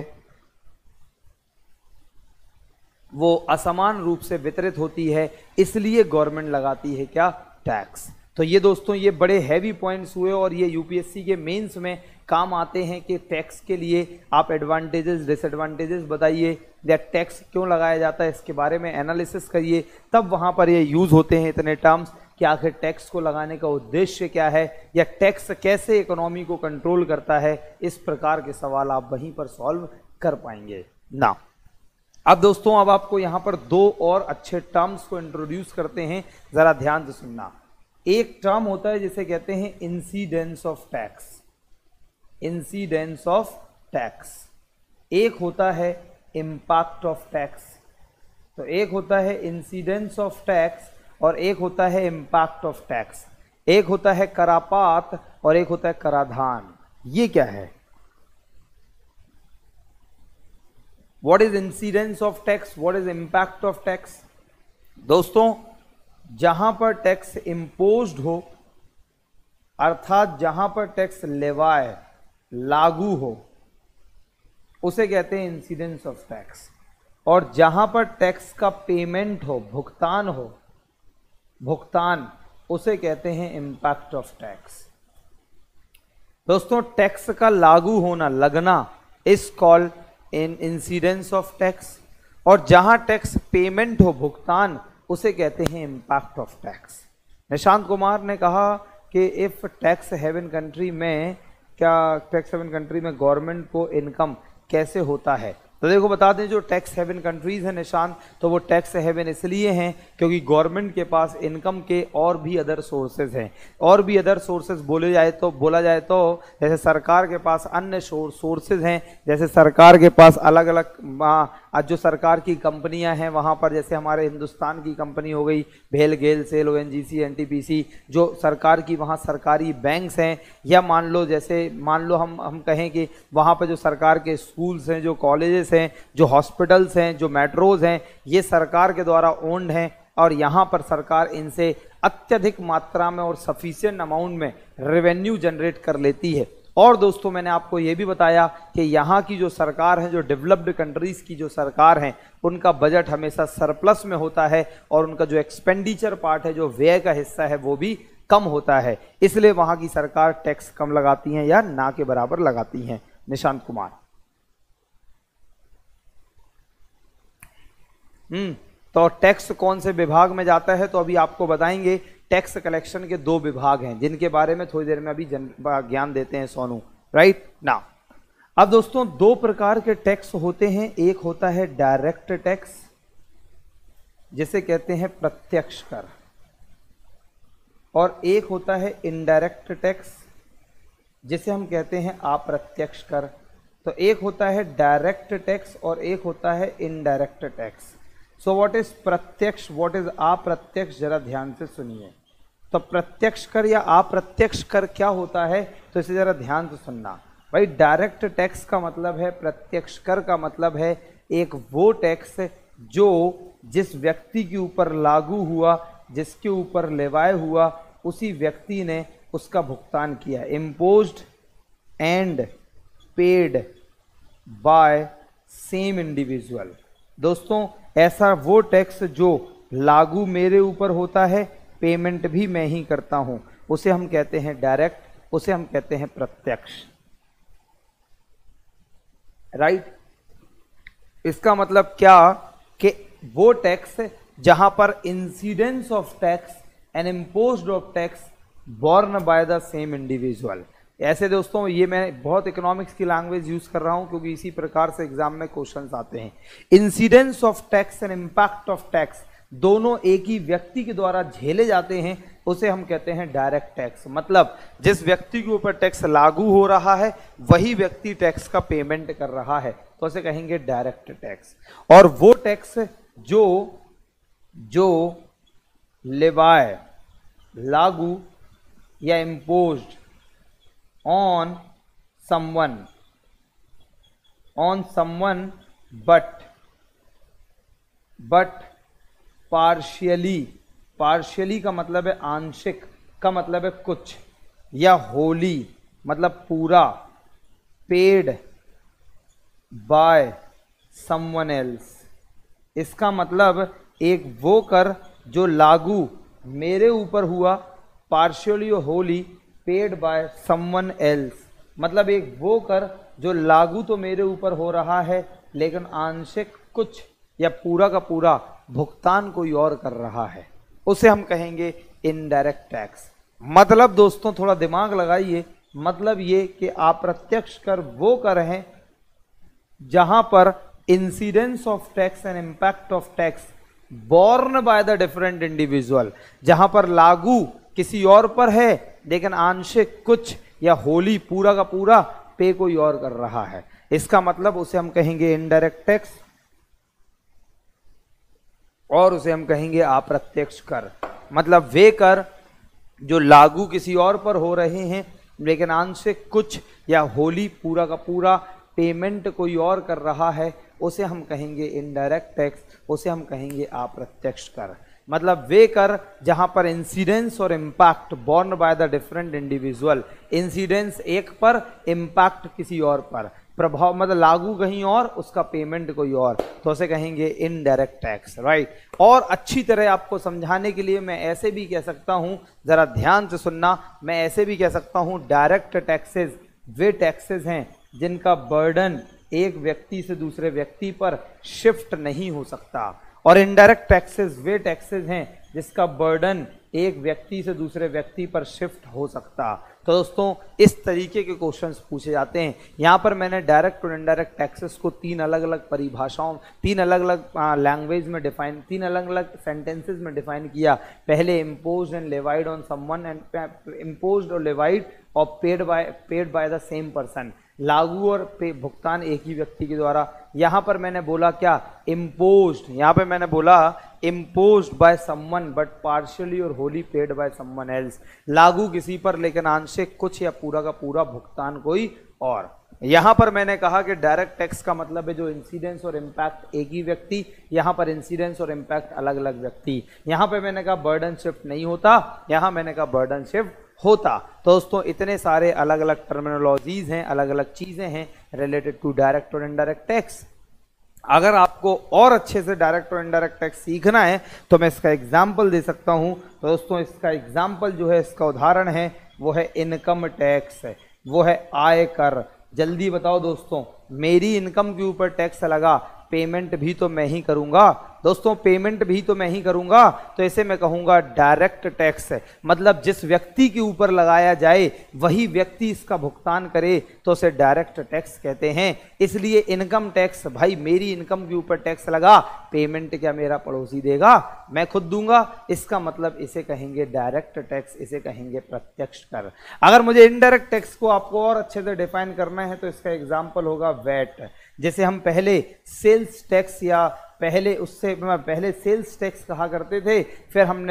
वो असमान रूप से वितरित होती है, इसलिए गवर्नमेंट लगाती है क्या? टैक्स। तो ये दोस्तों ये बड़े हैवी पॉइंट्स हुए और ये यूपीएससी के मेंस में काम आते हैं कि टैक्स के लिए आप एडवांटेजेस डिसएडवांटेजेस बताइए, या टैक्स क्यों लगाया जाता है इसके बारे में एनालिसिस करिए, तब वहां पर ये यूज होते हैं इतने टर्म्स। कि आखिर टैक्स को लगाने का उद्देश्य क्या है या टैक्स कैसे इकोनॉमी को कंट्रोल करता है, इस प्रकार के सवाल आप वहीं पर सॉल्व कर पाएंगे ना। अब दोस्तों अब आपको यहां पर दो और अच्छे टर्म्स को इंट्रोड्यूस करते हैं, जरा ध्यान से सुनना। एक टर्म होता है जिसे कहते हैं incidence of tax, incidence of tax. एक होता है इम्पैक्ट ऑफ टैक्स। तो एक होता है इंसिडेंस ऑफ टैक्स और एक होता है इम्पैक्ट ऑफ टैक्स। एक होता है करापात और एक होता है कराधान। ये क्या है? What is incidence of tax, what is impact of tax? दोस्तों जहां पर टैक्स इम्पोज्ड हो, अर्थात जहां पर टैक्स लेवाए लागू हो, उसे कहते हैं इंसिडेंस ऑफ टैक्स। और जहां पर टैक्स का पेमेंट हो, भुगतान हो, भुगतान, उसे कहते हैं इम्पैक्ट ऑफ टैक्स। दोस्तों टैक्स का लागू होना, लगना, is called in incidence of tax. और जहां टैक्स पेमेंट हो, भुगतान, उसे कहते हैं impact of tax. Nishant Kumar ने कहा कि इफ टैक्स हेवन कंट्री में, क्या टैक्स हेवन कंट्री में गवर्नमेंट को इनकम कैसे होता है? तो देखो बता दें, जो टैक्स हेवन कंट्रीज हैं निशांत, तो वो टैक्स हेवन इसलिए हैं क्योंकि गवर्नमेंट के पास इनकम के और भी अदर सोर्सेज हैं। और भी अदर सोर्सेज बोला जाए तो जैसे सरकार के पास अन्य सोर्सेज हैं, जैसे सरकार के पास अलग अलग जो सरकार की कंपनियां हैं वहाँ पर, जैसे हमारे हिंदुस्तान की कंपनी हो गई भेल, गेल, सेल, ONGC, NTPC, जो सरकार की वहाँ सरकारी बैंक्स हैं, या मान लो हम कहें कि वहाँ पर जो सरकार के स्कूल्स हैं, जो कॉलेजेस हैं, जो हॉस्पिटल्स हैं, जो मेट्रोज हैं, ये सरकार के द्वारा ओन्ड हैं और यहाँ पर सरकार इनसे अत्यधिक मात्रा में और सफिशिएंट अमाउंट में रेवेन्यू जनरेट कर लेती है। और दोस्तों मैंने आपको ये भी बताया कि यहाँ की जो सरकार है, जो डेवलप्ड कंट्रीज़ की जो सरकार हैं, उनका बजट हमेशा सरप्लस में होता है और उनका जो एक्सपेंडिचर पार्ट है, जो व्यय का हिस्सा है, वो भी कम होता है। इसलिए वहाँ की सरकार टैक्स कम लगाती हैं या ना के बराबर लगाती हैं। निशांत कुमार, तो टैक्स कौन से विभाग में जाता है? तो अभी आपको बताएंगे। टैक्स कलेक्शन के दो विभाग हैं जिनके बारे में थोड़ी देर में अभी ज्ञान देते हैं सोनू, राइट ना। अब दोस्तों दो प्रकार के टैक्स होते हैं। एक होता है डायरेक्ट टैक्स, जिसे कहते हैं प्रत्यक्ष कर, और एक होता है इनडायरेक्ट टैक्स, जिसे हम कहते हैं अप्रत्यक्ष कर। तो एक होता है डायरेक्ट टैक्स और एक होता है indirect tax. So what is प्रत्यक्ष, व्हाट इज अप्रत्यक्ष, जरा ध्यान से सुनिए। तो प्रत्यक्ष कर या अप्रत्यक्ष कर क्या होता है, तो इसे जरा ध्यान से सुनना। भाई डायरेक्ट टैक्स का मतलब है, प्रत्यक्ष कर का मतलब है एक वो टैक्स जो जिस व्यक्ति के ऊपर लागू हुआ, जिसके ऊपर लेवाए हुआ, उसी व्यक्ति ने उसका भुगतान किया। Imposed and paid by same individual. दोस्तों ऐसा वो टैक्स जो लागू मेरे ऊपर होता है, पेमेंट भी मैं ही करता हूं, उसे हम कहते हैं डायरेक्ट, उसे हम कहते हैं प्रत्यक्ष, राइट। इसका मतलब क्या कि वो टैक्स जहां पर incidence of tax and imposed of tax borne by the same individual. ऐसे दोस्तों ये मैं बहुत इकोनॉमिक्स की लैंग्वेज यूज कर रहा हूं क्योंकि इसी प्रकार से एग्जाम में क्वेश्चंस आते हैं। Incidence of tax and impact of tax दोनों एक ही व्यक्ति के द्वारा झेले जाते हैं, उसे हम कहते हैं डायरेक्ट टैक्स। मतलब जिस व्यक्ति के ऊपर टैक्स लागू हो रहा है वही व्यक्ति टैक्स का पेमेंट कर रहा है, तो उसे कहेंगे डायरेक्ट टैक्स। और वो टैक्स जो लेवाए, लागू या imposed on someone but partially का मतलब है आंशिक, का मतलब है कुछ, या होली मतलब पूरा, पेड बाय someone else। इसका मतलब एक वो कर जो लागू मेरे ऊपर हुआ, पार्शियली और wholly paid by someone else, मतलब एक वो कर जो लागू तो मेरे ऊपर हो रहा है लेकिन आंशिक कुछ या पूरा का पूरा भुगतान कोई और कर रहा है, उसे हम कहेंगे इनडायरेक्ट टैक्स। मतलब दोस्तों थोड़ा दिमाग लगाइए, मतलब ये कि अप्रत्यक्ष कर वो कर हैं जहां पर incidence of tax and impact of tax borne by the different individual, जहां पर लागू किसी और पर है लेकिन आंशिक कुछ या होली पूरा का पूरा पे कोई और कर रहा है। इसका मतलब उसे हम कहेंगे इनडायरेक्ट टैक्स और उसे हम कहेंगे अप्रत्यक्ष कर। मतलब वे कर जो लागू किसी और पर हो रहे हैं लेकिन आंशिक कुछ या होली पूरा का पूरा पेमेंट कोई और कर रहा है, उसे हम कहेंगे इनडायरेक्ट टैक्स, उसे हम कहेंगे अप्रत्यक्ष कर। मतलब वे कर जहां पर इंसिडेंस और impact borne by the different individual, incidence एक पर, इम्पैक्ट किसी और पर, प्रभाव मतलब लागू कहीं और, उसका पेमेंट कोई और, तो उसे कहेंगे इनडायरेक्ट टैक्स, राइट। और अच्छी तरह आपको समझाने के लिए मैं ऐसे भी कह सकता हूं, जरा ध्यान से सुनना, मैं ऐसे भी कह सकता हूं डायरेक्ट टैक्सेस वे टैक्सेस हैं जिनका बर्डन एक व्यक्ति से दूसरे व्यक्ति पर शिफ्ट नहीं हो सकता, और इनडायरेक्ट टैक्सेस वे टैक्सेस हैं जिसका बर्डन एक व्यक्ति से दूसरे व्यक्ति पर शिफ्ट हो सकता। तो दोस्तों इस तरीके के क्वेश्चंस पूछे जाते हैं। यहाँ पर मैंने डायरेक्ट और इनडायरेक्ट टैक्सेस को तीन अलग अलग परिभाषाओं, तीन अलग अलग लैंग्वेज में डिफाइन, तीन अलग अलग सेंटेंसेस में डिफाइन किया। पहले imposed and levied on someone and imposed और लेवाइड और paid by the same person, लागू और भुगतान एक ही व्यक्ति के द्वारा। यहां पर मैंने बोला क्या, इम्पोज्ड, यहां पे मैंने बोला imposed by someone but partially और wholly paid by someone else, लागू किसी पर लेकिन आंशिक कुछ या पूरा का पूरा भुगतान कोई और। यहां पर मैंने कहा कि डायरेक्ट टैक्स का मतलब है जो इंसिडेंस और इम्पैक्ट एक ही व्यक्ति, यहां पर इंसिडेंस और इम्पैक्ट अलग अलग व्यक्ति। यहां पे मैंने कहा बर्डन शिफ्ट नहीं होता, यहां मैंने कहा बर्डन शिफ्ट होता। तो दोस्तों इतने सारे अलग अलग टर्मिनोलॉजीज हैं, अलग अलग चीजें हैं रिलेटेड टू डायरेक्ट और इनडायरेक्ट टैक्स। अगर आपको और अच्छे से डायरेक्ट और इनडायरेक्ट टैक्स सीखना है तो मैं इसका एग्जाम्पल दे सकता हूं। तो दोस्तों इसका एग्जाम्पल जो है, इसका उदाहरण है वो है इनकम टैक्स, वो है आय कर। जल्दी बताओ दोस्तों, मेरी इनकम के ऊपर टैक्स लगा, पेमेंट भी तो मैं ही करूंगा दोस्तों, पेमेंट भी तो मैं ही करूंगा, तो इसे मैं कहूंगा डायरेक्ट टैक्स। मतलब जिस व्यक्ति के ऊपर लगाया जाए वही व्यक्ति इसका भुगतान करे तो उसे डायरेक्ट टैक्स कहते हैं। इसलिए इनकम टैक्स, भाई मेरी इनकम के ऊपर टैक्स लगा, पेमेंट क्या मेरा पड़ोसी देगा, मैं खुद दूंगा, इसका मतलब इसे कहेंगे डायरेक्ट टैक्स, इसे कहेंगे प्रत्यक्ष कर। अगर मुझे इनडायरेक्ट टैक्स को आपको और अच्छे से डिफाइन करना है तो इसका एग्जाम्पल होगा वैट। जैसे हम पहले सेल्स टैक्स या पहले सेल्स टैक्स कहा करते थे, फिर हमने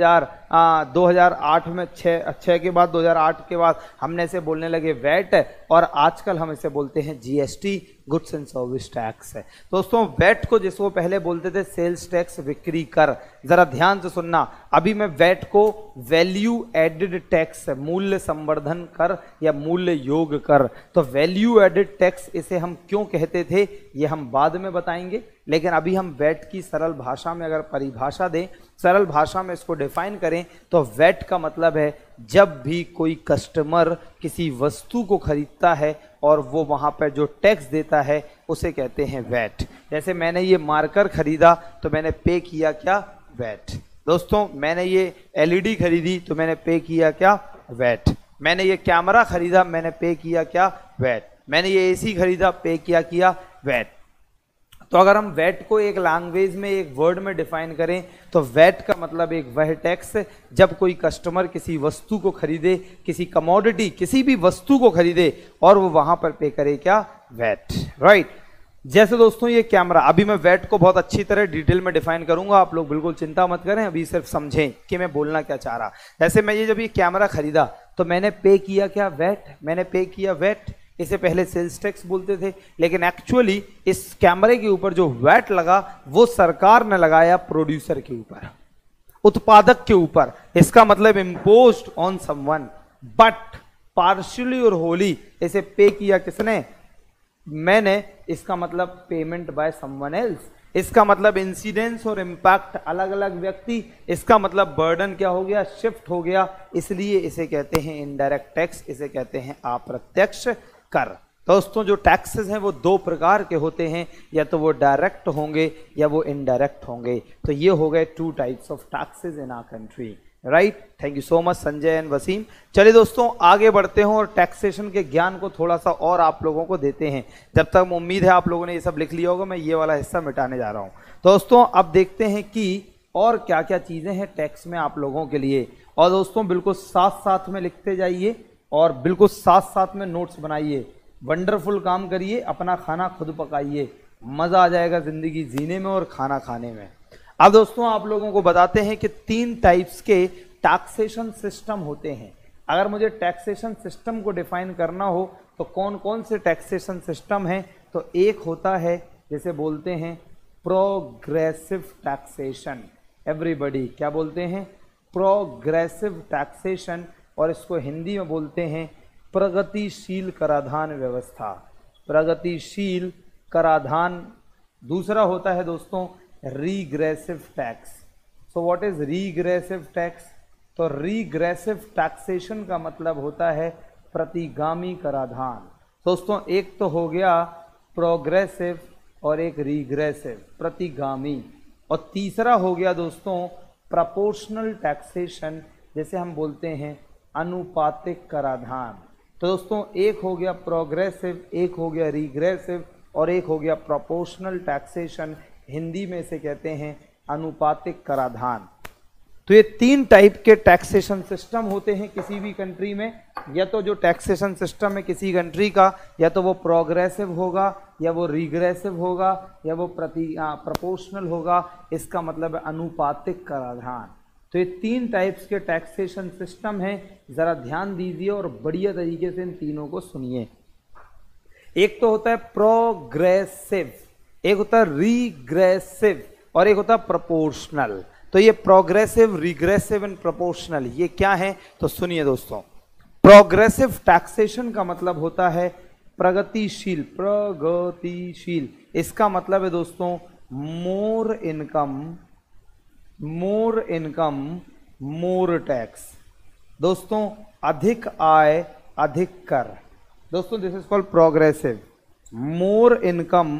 2008 में 6 के बाद 2008 के बाद हमने इसे बोलने लगे वैट, और आजकल हम इसे बोलते हैं GST, goods and service tax. दोस्तों वैट को जिसको पहले बोलते थे सेल्स टैक्स, बिक्री कर, जरा ध्यान से सुनना, अभी मैं वैट को वैल्यू एडेड टैक्स, मूल्य संवर्धन कर या मूल्य योग कर, तो वैल्यू एडेड टैक्स इसे हम क्यों कहते थे ये हम बाद में बताएंगे। लेकिन अभी हम वैट की सरल भाषा में अगर परिभाषा दें, सरल भाषा में इसको डिफाइन करें तो वैट का मतलब है जब भी कोई कस्टमर किसी वस्तु को खरीदता है और वो वहां पर जो टैक्स देता है उसे कहते हैं वैट। जैसे मैंने ये मार्कर खरीदा तो मैंने पे किया क्या, वैट। दोस्तों मैंने ये एलईडी खरीदी तो मैंने पे किया क्या, वैट। मैंने ये कैमरा खरीदा, मैंने पे किया क्या, वैट। मैंने ये एसी खरीदा, पे किया वैट। तो अगर हम वैट को एक लैंग्वेज में, एक वर्ड में डिफाइन करें तो वैट का मतलब एक वह टैक्स जब कोई कस्टमर किसी वस्तु को खरीदे, किसी कमोडिटी, किसी भी वस्तु को खरीदे और वो वहां पर पे करे क्या, वैट, राइट। जैसे दोस्तों ये कैमरा, अभी मैं वैट को बहुत अच्छी तरह डिटेल में डिफाइन करूंगा, आप लोग बिल्कुल चिंता मत करें, अभी सिर्फ समझें कि मैं बोलना क्या चाह रहा। जैसे मैं जब ये कैमरा खरीदा तो मैंने पे किया क्या, वैट। मैंने पे किया वैट। इसे पहले सेल्स टैक्स बोलते थे, लेकिन एक्चुअली इस कैमरे के ऊपर जो वैट लगा वो सरकार ने लगाया प्रोड्यूसर के ऊपर, उत्पादक के ऊपर। इसका मतलब imposed on someone, but partially और होली इसे पे किया किसने, मैंने। इसका मतलब पेमेंट बाय समवन एल्स। इसका मतलब इंसिडेंस और इम्पैक्ट अलग अलग व्यक्ति, इसका मतलब बर्डन क्या हो गया, शिफ्ट हो गया। इसलिए इसे कहते हैं इनडायरेक्ट टैक्स, इसे कहते हैं अप्रत्यक्ष कर। दोस्तों जो टैक्सेस हैं वो दो प्रकार के होते हैं, या तो वो डायरेक्ट होंगे या वो इनडायरेक्ट होंगे। तो ये हो गए 2 types of taxes in our country, right. Thank you so much Sanjay and Wasim. चलिए दोस्तों आगे बढ़ते हैं और टैक्सेशन के ज्ञान को थोड़ा सा और आप लोगों को देते हैं। जब तक उम्मीद है आप लोगों ने ये सब लिख लिया होगा, मैं ये वाला हिस्सा मिटाने जा रहा हूँ। दोस्तों अब देखते हैं कि और क्या क्या चीज़ें हैं टैक्स में आप लोगों के लिए। और दोस्तों बिल्कुल साथ साथ में लिखते जाइए और बिल्कुल साथ साथ में नोट्स बनाइए। वंडरफुल काम करिए, अपना खाना खुद पकाइए, मज़ा आ जाएगा ज़िंदगी जीने में और खाना खाने में। अब दोस्तों आप लोगों को बताते हैं कि 3 टाइप्स के टैक्सेशन सिस्टम होते हैं। अगर मुझे टैक्सेशन सिस्टम को डिफाइन करना हो तो कौन कौन से टैक्सेशन सिस्टम हैं, तो एक होता है जैसे बोलते हैं प्रोग्रेसिव टैक्सेशन। एवरीबॉडी क्या बोलते हैं? प्रोग्रेसिव टैक्सेशन, और इसको हिंदी में बोलते हैं प्रगतिशील कराधान व्यवस्था, प्रगतिशील कराधान। दूसरा होता है दोस्तों regressive tax. So what is regressive tax? तो रीग्रेसिव टैक्सेशन का मतलब होता है प्रतिगामी कराधान। दोस्तों एक तो हो गया प्रोग्रेसिव और एक रीग्रेसिव, प्रतिगामी। और तीसरा हो गया दोस्तों प्रोपोर्शनल टैक्सेशन, जैसे हम बोलते हैं अनुपातिक कराधान। तो दोस्तों एक हो गया प्रोग्रेसिव, एक हो गया रीग्रेसिव और एक हो गया प्रोपोर्शनल टैक्सेशन, हिंदी में इसे कहते हैं अनुपातिक कराधान। तो ये 3 टाइप के टैक्सेशन सिस्टम होते हैं किसी भी कंट्री में। या तो जो टैक्सेशन सिस्टम है किसी कंट्री का, या तो वो प्रोग्रेसिव होगा, या वो रीग्रेसिव होगा, या वो प्रोपोर्शनल होगा। इसका मतलब है अनुपातिक कराधान। तो ये 3 टाइप्स के टैक्सेशन सिस्टम हैं। ज़रा ध्यान दीजिए और बढ़िया तरीके से इन तीनों को सुनिए। एक तो होता है प्रोग्रेसिव, एक होता है रीग्रेसिव और एक होता है प्रोपोर्शनल। तो ये प्रोग्रेसिव, रीग्रेसिव एंड प्रोपोर्शनल ये क्या है, तो सुनिए दोस्तों। प्रोग्रेसिव टैक्सेशन का मतलब होता है प्रगतिशील, प्रगतिशील। इसका मतलब है दोस्तों more income, more income more tax. दोस्तों अधिक आय अधिक कर। दोस्तों this is called progressive. More income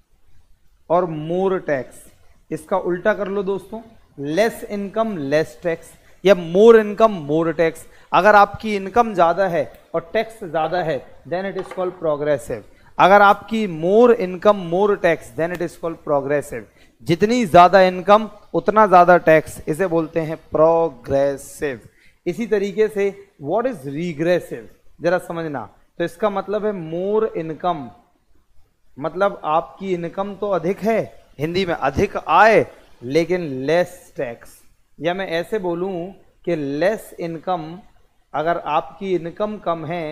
और मोर टैक्स, इसका उल्टा कर लो दोस्तों, लेस इनकम लेस टैक्स, या मोर इनकम मोर टैक्स। अगर आपकी इनकम ज़्यादा है और टैक्स ज़्यादा है then it is called progressive. अगर आपकी more income more tax then it is called progressive. जितनी ज़्यादा इनकम उतना ज़्यादा टैक्स, इसे बोलते हैं प्रोग्रेसिव। इसी तरीके से व्हाट इज रीग्रेसिव, जरा समझना। तो इसका मतलब है मोर इनकम, मतलब आपकी इनकम तो अधिक है, हिंदी में अधिक आय, लेकिन लेस टैक्स। या मैं ऐसे बोलूं कि लेस इनकम, अगर आपकी इनकम कम है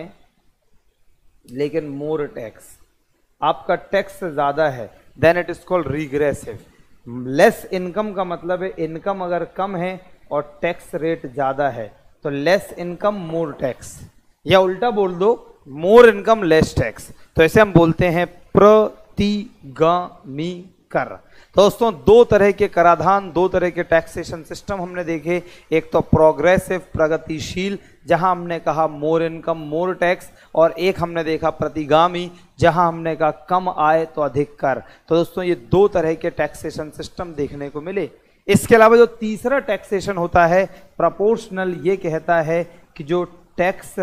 लेकिन मोर टैक्स, आपका टैक्स ज़्यादा है, then it is called regressive. Less income का मतलब है इनकम अगर कम है और टैक्स रेट ज़्यादा है, तो लेस इनकम मोर टैक्स, या उल्टा बोल दो मोर इनकम लेस टैक्स। तो ऐसे हम बोलते हैं प्रतिगामी कर। दोस्तों 2 तरह के कराधान, 2 तरह के टैक्सेशन सिस्टम हमने देखे। एक तो प्रोग्रेसिव प्रगतिशील, जहां हमने कहा मोर इनकम मोर टैक्स, और एक हमने देखा प्रतिगामी, जहां हमने कहा कम आय तो अधिक कर। तो दोस्तों ये 2 तरह के टैक्सेशन सिस्टम देखने को मिले। इसके अलावा जो तीसरा टैक्सेशन होता है प्रोपोर्शनल, ये कहता है कि जो टैक्स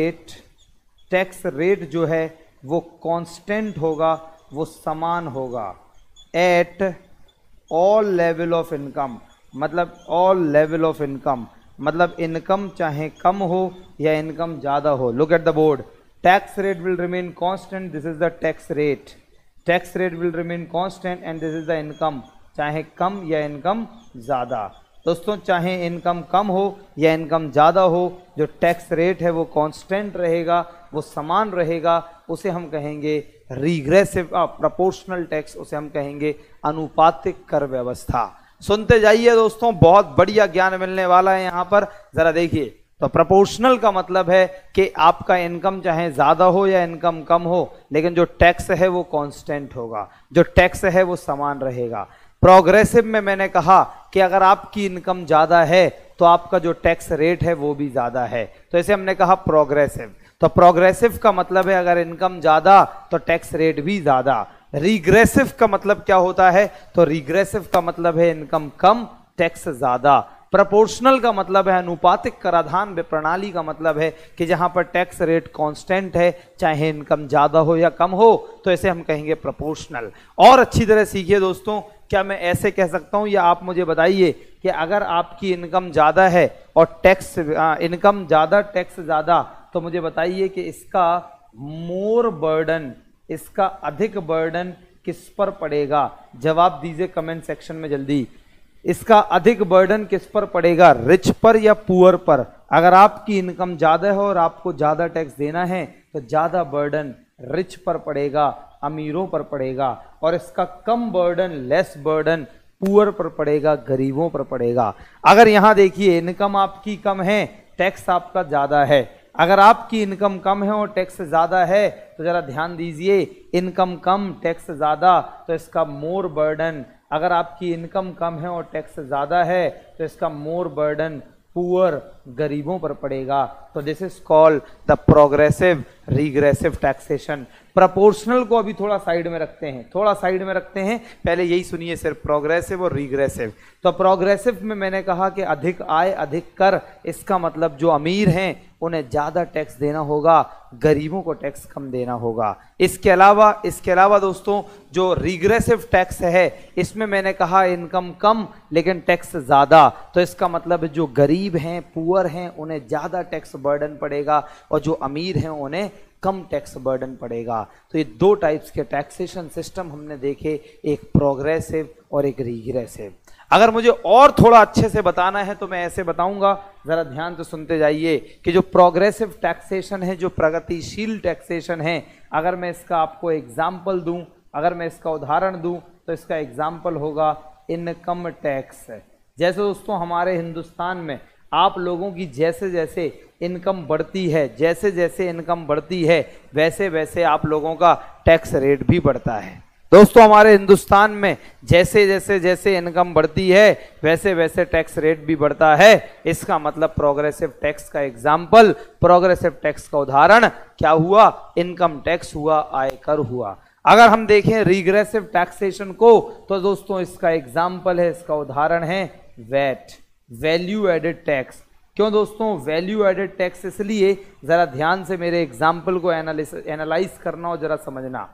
रेट जो है वो कांस्टेंट होगा, वो समान होगा at all level of income. मतलब ऑल लेवल ऑफ इनकम, मतलब इनकम चाहे कम हो या इनकम ज़्यादा हो। Look at the board, tax rate will remain constant, this is the tax rate. Tax rate will remain constant and this is the income, चाहे कम या इनकम ज़्यादा। दोस्तों चाहे इनकम कम हो या इनकम ज़्यादा हो, जो टैक्स रेट है वो कांस्टेंट रहेगा, वो समान रहेगा, उसे हम कहेंगे रीग्रेसिव प्रोपोर्शनल टैक्स, उसे हम कहेंगे अनुपातिक कर व्यवस्था। सुनते जाइए दोस्तों, बहुत बढ़िया ज्ञान मिलने वाला है यहाँ पर। जरा देखिए, तो प्रोपोर्शनल का मतलब है कि आपका इनकम चाहे ज़्यादा हो या इनकम कम हो, लेकिन जो टैक्स है वो कांस्टेंट होगा, जो टैक्स है वो समान रहेगा। प्रोग्रेसिव में मैंने कहा कि अगर आपकी इनकम ज़्यादा है तो आपका जो टैक्स रेट है वो भी ज़्यादा है, तो इसे हमने कहा प्रोग्रेसिव। तो प्रोग्रेसिव का मतलब है अगर इनकम ज़्यादा तो टैक्स रेट भी ज़्यादा। रिग्रेसिव का मतलब क्या होता है, तो रिग्रेसिव का मतलब है इनकम कम टैक्स ज़्यादा। प्रोपोर्शनल का मतलब है अनुपातिक कराधान प्रणाली का मतलब है कि जहां पर टैक्स रेट कांस्टेंट है, चाहे इनकम ज्यादा हो या कम हो, तो ऐसे हम कहेंगे प्रोपोर्शनल। और अच्छी तरह सीखिए दोस्तों, क्या मैं ऐसे कह सकता हूं या आप मुझे बताइए कि अगर आपकी इनकम ज्यादा है और टैक्स इनकम ज्यादा टैक्स ज्यादा, तो मुझे बताइए कि इसका मोर बर्डन, इसका अधिक बर्डन किस पर पड़ेगा? जवाब दीजिए कमेंट सेक्शन में जल्दी। इसका अधिक बर्डन किस पर पड़ेगा, रिच पर या पुअर पर? अगर आपकी इनकम ज्यादा है और आपको ज्यादा टैक्स देना है तो ज्यादा बर्डन रिच पर पड़ेगा, अमीरों पर पड़ेगा, और इसका कम बर्डन, लेस बर्डन पुअर पर पड़ेगा, गरीबों पर पड़ेगा। अगर यहां देखिए इनकम आपकी कम है, टैक्स आपका ज्यादा है। अगर आपकी इनकम कम है और टैक्स ज्यादा है तो जरा ध्यान दीजिए, इनकम कम टैक्स ज्यादा, तो इसका मोर बर्डन। अगर आपकी इनकम कम है और टैक्स ज्यादा है तो इसका मोर बर्डन पुअर, गरीबों पर पड़ेगा। तो this is called the progressive regressive taxation. Proportional को अभी थोड़ा साइड में रखते हैं, थोड़ा साइड में रखते हैं, पहले यही सुनिए सिर्फ, प्रोग्रेसिव और रिग्रेसिव। तो प्रोग्रेसिव में मैंने कहा कि अधिक आय अधिक कर, इसका मतलब जो अमीर हैं उन्हें ज्यादा टैक्स देना होगा, गरीबों को टैक्स कम देना होगा। इसके अलावा दोस्तों जो रिग्रेसिव टैक्स है, इसमें मैंने कहा इनकम कम लेकिन टैक्स ज्यादा, तो इसका मतलब जो गरीब हैं, पुअर हैं, उन्हें ज्यादा टैक्स बर्डन पड़ेगा और जो अमीर हैं उन्हें कम टैक्स बर्डन पड़ेगा। तो ये दो टाइप्स के टैक्सेशन सिस्टम हमने देखे, एक प्रोग्रेसिव और एक रिग्रेसिव। अगर मुझे और थोड़ा अच्छे से बताना है तो मैं ऐसे बताऊंगा, जरा ध्यान से सुनते जाइए, कि जो प्रोग्रेसिव टैक्सेशन है, जो प्रगतिशील टैक्सेशन है, अगर मैं इसका आपको एग्जाम्पल दूं, अगर मैं इसका उदाहरण दूं, तो इसका एग्जाम्पल होगा इनकम टैक्स। जैसे दोस्तों हमारे हिंदुस्तान में आप लोगों की जैसे जैसे इनकम बढ़ती है, जैसे जैसे इनकम बढ़ती है, वैसे वैसे आप लोगों का टैक्स रेट भी बढ़ता है। दोस्तों हमारे हिंदुस्तान में जैसे जैसे इनकम बढ़ती है, वैसे वैसे टैक्स रेट भी बढ़ता है। इसका मतलब प्रोग्रेसिव टैक्स का एग्जाम्पल, प्रोग्रेसिव टैक्स का उदाहरण क्या हुआ? इनकम टैक्स हुआ, आयकर हुआ। अगर हम देखें रिग्रेसिव टैक्सेशन को, तो दोस्तों इसका एग्जाम्पल है, इसका उदाहरण है वैट, वैल्यू एडेड टैक्स। क्यों दोस्तों वैल्यू एडेड टैक्स? इसलिए जरा ध्यान से मेरे एग्जाम्पल को एनालाइज करना और जरा समझना।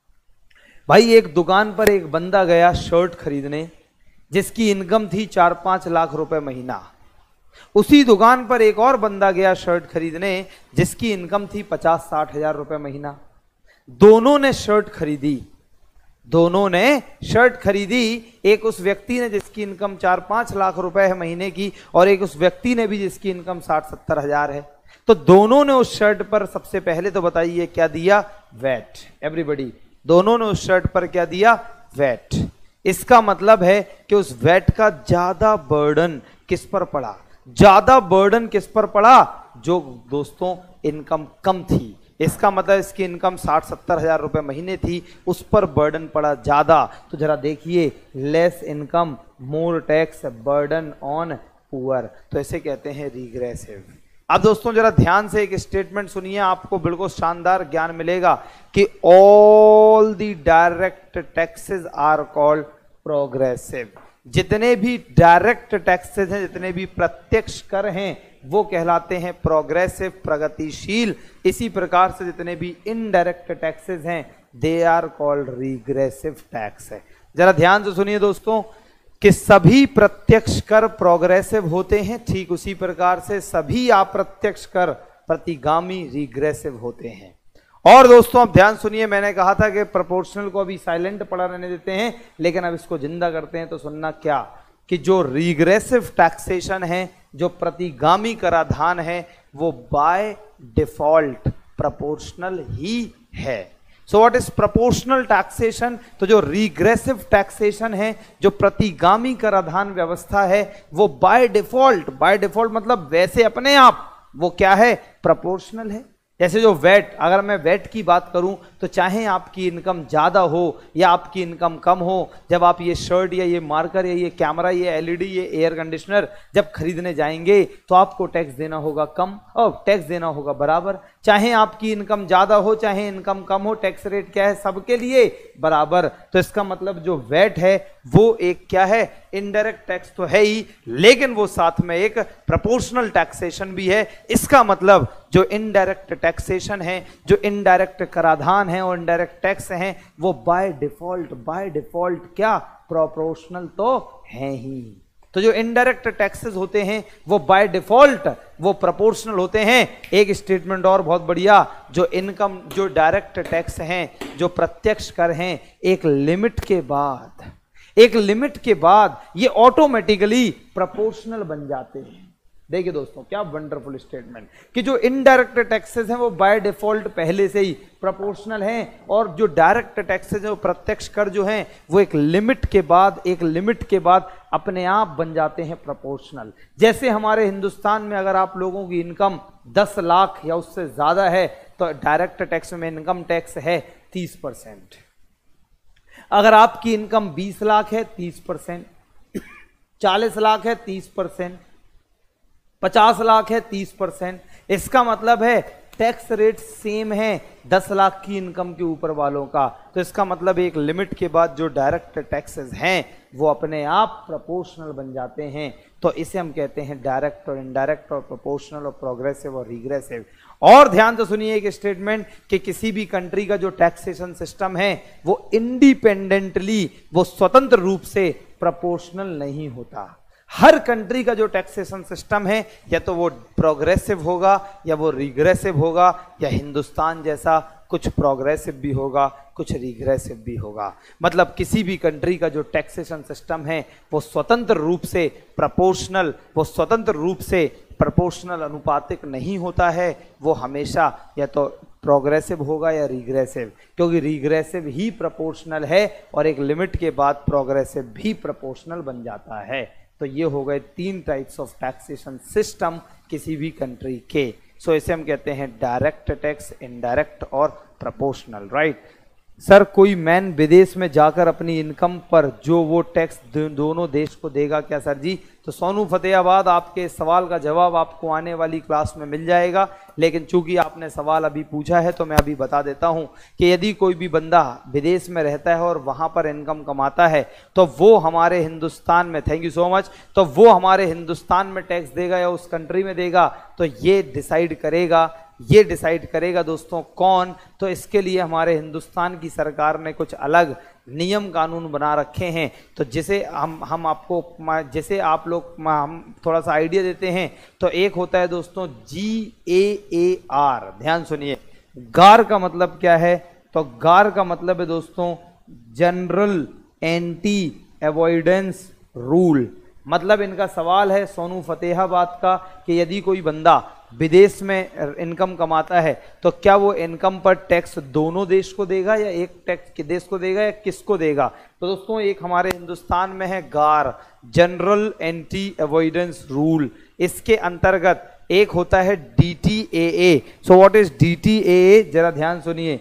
भाई एक दुकान पर एक बंदा गया शर्ट खरीदने, जिसकी इनकम थी 4-5 लाख रुपए महीना। उसी दुकान पर एक और बंदा गया शर्ट खरीदने, जिसकी इनकम थी 50-60 हजार रुपए महीना। दोनों ने शर्ट खरीदी, दोनों ने शर्ट खरीदी। एक उस व्यक्ति ने जिसकी इनकम 4-5 लाख रुपए है महीने की, और एक उस व्यक्ति ने भी जिसकी इनकम 60-70 हजार है। तो दोनों ने उस शर्ट पर सबसे पहले तो बताइए क्या दिया? वैट। एवरीबॉडी, दोनों ने उस शर्ट पर क्या दिया? वैट। इसका मतलब है कि उस वैट का ज्यादा बर्डन किस पर पड़ा? ज्यादा बर्डन किस पर पड़ा? जो दोस्तों इनकम कम थी। इसका मतलब इसकी इनकम 60-70 हजार रुपए महीने थी, उस पर बर्डन पड़ा ज्यादा। तो जरा देखिए, less income more tax burden on poor, तो इसे कहते हैं रिग्रेसिव। अब दोस्तों जरा ध्यान से एक स्टेटमेंट सुनिए, आपको बिल्कुल शानदार ज्ञान मिलेगा कि all the direct taxes are called progressive. जितने भी डायरेक्ट टैक्सेस हैं, जितने भी प्रत्यक्ष कर हैं, वो कहलाते हैं प्रोग्रेसिव, प्रगतिशील। इसी प्रकार से जितने भी इनडायरेक्ट टैक्सेस हैं, they are called regressive tax है। जरा ध्यान से सुनिए दोस्तों कि सभी प्रत्यक्ष कर प्रोग्रेसिव होते हैं, ठीक उसी प्रकार से सभी अप्रत्यक्ष कर प्रतिगामी रिग्रेसिव होते हैं। और दोस्तों अब ध्यान सुनिए, मैंने कहा था कि प्रोपोर्शनल को अभी साइलेंट पड़ा रहने देते हैं, लेकिन अब इसको जिंदा करते हैं। तो सुनना क्या, कि जो रिग्रेसिव टैक्सेशन है, जो प्रतिगामी कराधान है, वो बाय डिफॉल्ट प्रोपोर्शनल ही है। So what is proportional taxation? तो जो रिग्रेसिव टैक्सेशन है, जो प्रतिगामी कराधान व्यवस्था है, वो बाय डिफॉल्ट मतलब वैसे अपने आप वो क्या है? प्रोपोर्शनल है। जैसे जो वैट, अगर मैं वैट की बात करूं तो चाहे आपकी इनकम ज्यादा हो या आपकी इनकम कम हो, जब आप ये शर्ट या ये मार्कर या ये कैमरा, ये एलईडी, ये एयर कंडीशनर जब खरीदने जाएंगे तो आपको टैक्स देना होगा कम और टैक्स देना होगा बराबर। चाहे आपकी इनकम ज्यादा हो चाहे इनकम कम हो, टैक्स रेट क्या है, सबके लिए बराबर। तो इसका मतलब जो वैट है वो एक क्या है, इनडायरेक्ट टैक्स तो है ही, लेकिन वो साथ में एक प्रोपोर्शनल टैक्सेशन भी है। इसका मतलब जो इनडायरेक्ट टैक्सेशन है, जो इनडायरेक्ट कराधान है और इनडायरेक्ट टैक्स हैं, वो बाय डिफॉल्ट क्या प्रोपोर्शनल तो है ही। तो जो इनडायरेक्ट टैक्सेस होते हैं वो बाय डिफॉल्ट वो प्रोपोर्शनल होते हैं। एक स्टेटमेंट और बहुत बढ़िया, जो इनकम, जो डायरेक्ट टैक्स हैं, जो प्रत्यक्ष कर हैं, एक लिमिट के बाद ये ऑटोमेटिकली प्रोपोर्शनल बन जाते हैं। देखिए दोस्तों क्या वंडरफुल स्टेटमेंट कि जो इनडायरेक्ट टैक्सेस हैं वो बाय डिफॉल्ट पहले से ही प्रोपोर्शनल हैं, और जो डायरेक्ट टैक्सेस हैं वो प्रत्यक्ष कर जो हैं वो एक लिमिट के बाद अपने आप बन जाते हैं प्रोपोर्शनल। जैसे हमारे हिंदुस्तान में अगर आप लोगों की इनकम 10 लाख या उससे ज्यादा है तो डायरेक्ट टैक्स में इनकम टैक्स है 30%। अगर आपकी इनकम 20 लाख है 30%, 40 लाख है 30%, 50 लाख है 30%। इसका मतलब है टैक्स रेट सेम है 10 लाख की इनकम के ऊपर वालों का। तो इसका मतलब एक लिमिट के बाद जो डायरेक्ट टैक्सेस हैं वो अपने आप प्रोपोर्शनल बन जाते हैं। तो इसे हम कहते हैं डायरेक्ट और इनडायरेक्ट और प्रोपोर्शनल और प्रोग्रेसिव और रिग्रेसिव। और ध्यान से सुनिए एक स्टेटमेंट कि किसी भी कंट्री का जो टैक्सेशन सिस्टम है वो इंडिपेंडेंटली, वो स्वतंत्र रूप से प्रोपोर्शनल नहीं होता। हर कंट्री का जो टैक्सेशन सिस्टम है या तो वो प्रोग्रेसिव होगा या वो रिग्रेसिव होगा, या हिंदुस्तान जैसा कुछ प्रोग्रेसिव भी होगा कुछ रिग्रेसिव भी होगा। मतलब किसी भी कंट्री का जो टैक्सेशन सिस्टम है वो स्वतंत्र रूप से प्रोपोर्शनल अनुपातिक नहीं होता है, वो हमेशा या तो प्रोग्रेसिव होगा या रिग्रेसिव, क्योंकि रिग्रेसिव ही प्रोपोर्शनल है और एक लिमिट के बाद प्रोग्रेसिव भी प्रोपोर्शनल बन जाता है। तो ये हो गए 3 टाइप्स ऑफ टैक्सेशन सिस्टम किसी भी कंट्री के। सो इसे हम कहते हैं डायरेक्ट टैक्स, इनडायरेक्ट और प्रोपोर्शनल, राइट। सर कोई मैन विदेश में जाकर अपनी इनकम पर जो वो टैक्स दोनों देश को देगा क्या सर जी? तो सोनू फतेहाबाद आपके इस सवाल का जवाब आपको आने वाली क्लास में मिल जाएगा, लेकिन चूंकि आपने सवाल अभी पूछा है तो मैं अभी बता देता हूं कि यदि कोई भी बंदा विदेश में रहता है और वहां पर इनकम कमाता है तो वो हमारे हिंदुस्तान में, थैंक यू सो मच, तो वो हमारे हिंदुस्तान में टैक्स देगा या उस कंट्री में देगा, तो ये डिसाइड करेगा दोस्तों कौन? तो इसके लिए हमारे हिंदुस्तान की सरकार ने कुछ अलग नियम कानून बना रखे हैं। तो जिसे हम आपको, जैसे आप लोग हम थोड़ा सा आइडिया देते हैं, तो एक होता है दोस्तों GAAR, ध्यान सुनिए। गार का मतलब क्या है? तो गार का मतलब है दोस्तों जनरल एंटी अवॉइडेंस रूल। मतलब इनका सवाल है सोनू फतेहाबाद का कि यदि कोई बंदा विदेश में इनकम कमाता है तो क्या वो इनकम पर टैक्स दोनों देश को देगा या एक टैक्स के देश को देगा या किसको देगा? तो दोस्तों एक हमारे हिंदुस्तान में है गार, जनरल एंटी अवॉइडेंस रूल। इसके अंतर्गत एक होता है DTAA। So what is DTAA? जरा ध्यान सुनिए।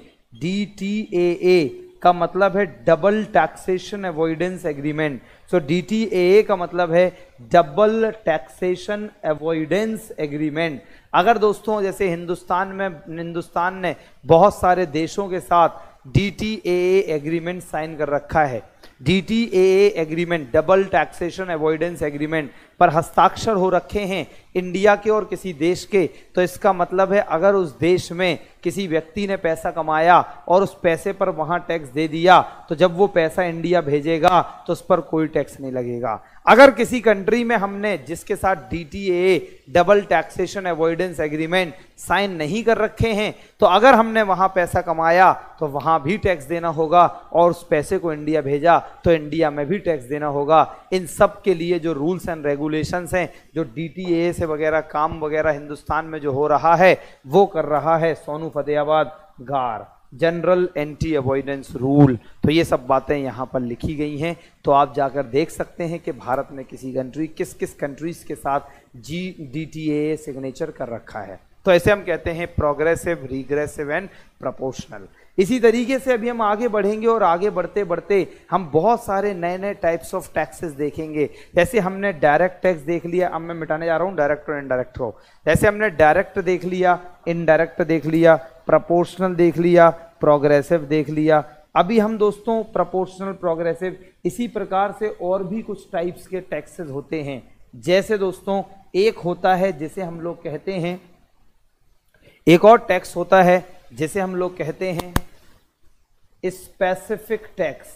DTAA का मतलब है double taxation avoidance agreement. So DTAA का मतलब है डबल टैक्सेशन अवॉइडेंस एग्रीमेंट। अगर दोस्तों जैसे हिंदुस्तान ने बहुत सारे देशों के साथ DTAA एग्रीमेंट साइन कर रखा है, DTAA agreement, double taxation avoidance agreement पर हस्ताक्षर हो रखे हैं इंडिया के और किसी देश के, तो इसका मतलब है अगर उस देश में किसी व्यक्ति ने पैसा कमाया और उस पैसे पर वहां टैक्स दे दिया तो जब वो पैसा इंडिया भेजेगा तो उस पर कोई टैक्स नहीं लगेगा। अगर किसी कंट्री में हमने जिसके साथ DTAA double taxation avoidance agreement sign नहीं कर रखे हैं, तो अगर हमने वहां पैसा कमाया तो वहां भी टैक्स देना होगा, और उस पैसे को इंडिया भेजा तो इंडिया में भी टैक्स देना होगा। इन सब के लिए जो रूल्स एंड रेगुलेशंस हैं, जो DTAA से वगैरह काम वगैरह हिंदुस्तान में जो हो रहा है वो कर रहा है सोनू फतेहाबाद गार, जनरल एंटी अवॉइडेंस रूल। तो ये सब बातें यहाँ पर लिखी गई हैं, तो आप जाकर देख सकते हैं कि भारत में किस किस कंट्रीज के साथ DTAA सिग्नेचर कर रखा है। तो ऐसे हम कहते हैं प्रोग्रेसिव, रिग्रेसिव एंड प्रोपोर्शनल। इसी तरीके से अभी हम आगे बढ़ेंगे और आगे बढ़ते बढ़ते हम बहुत सारे नए नए टाइप्स ऑफ टैक्सेस देखेंगे। जैसे हमने डायरेक्ट टैक्स देख लिया, अब मैं मिटाने जा रहा हूँ डायरेक्ट और इनडायरेक्ट को। जैसे हमने डायरेक्ट देख लिया, इनडायरेक्ट देख लिया, प्रोपोर्शनल देख लिया, प्रोग्रेसिव देख लिया। अभी हम दोस्तों प्रोपोर्शनल, प्रोग्रेसिव, इसी प्रकार से और भी कुछ टाइप्स के टैक्सेस होते हैं। जैसे दोस्तों एक होता है जिसे हम लोग कहते हैं, एक और टैक्स होता है जिसे हम लोग कहते हैं स्पेसिफिक टैक्स।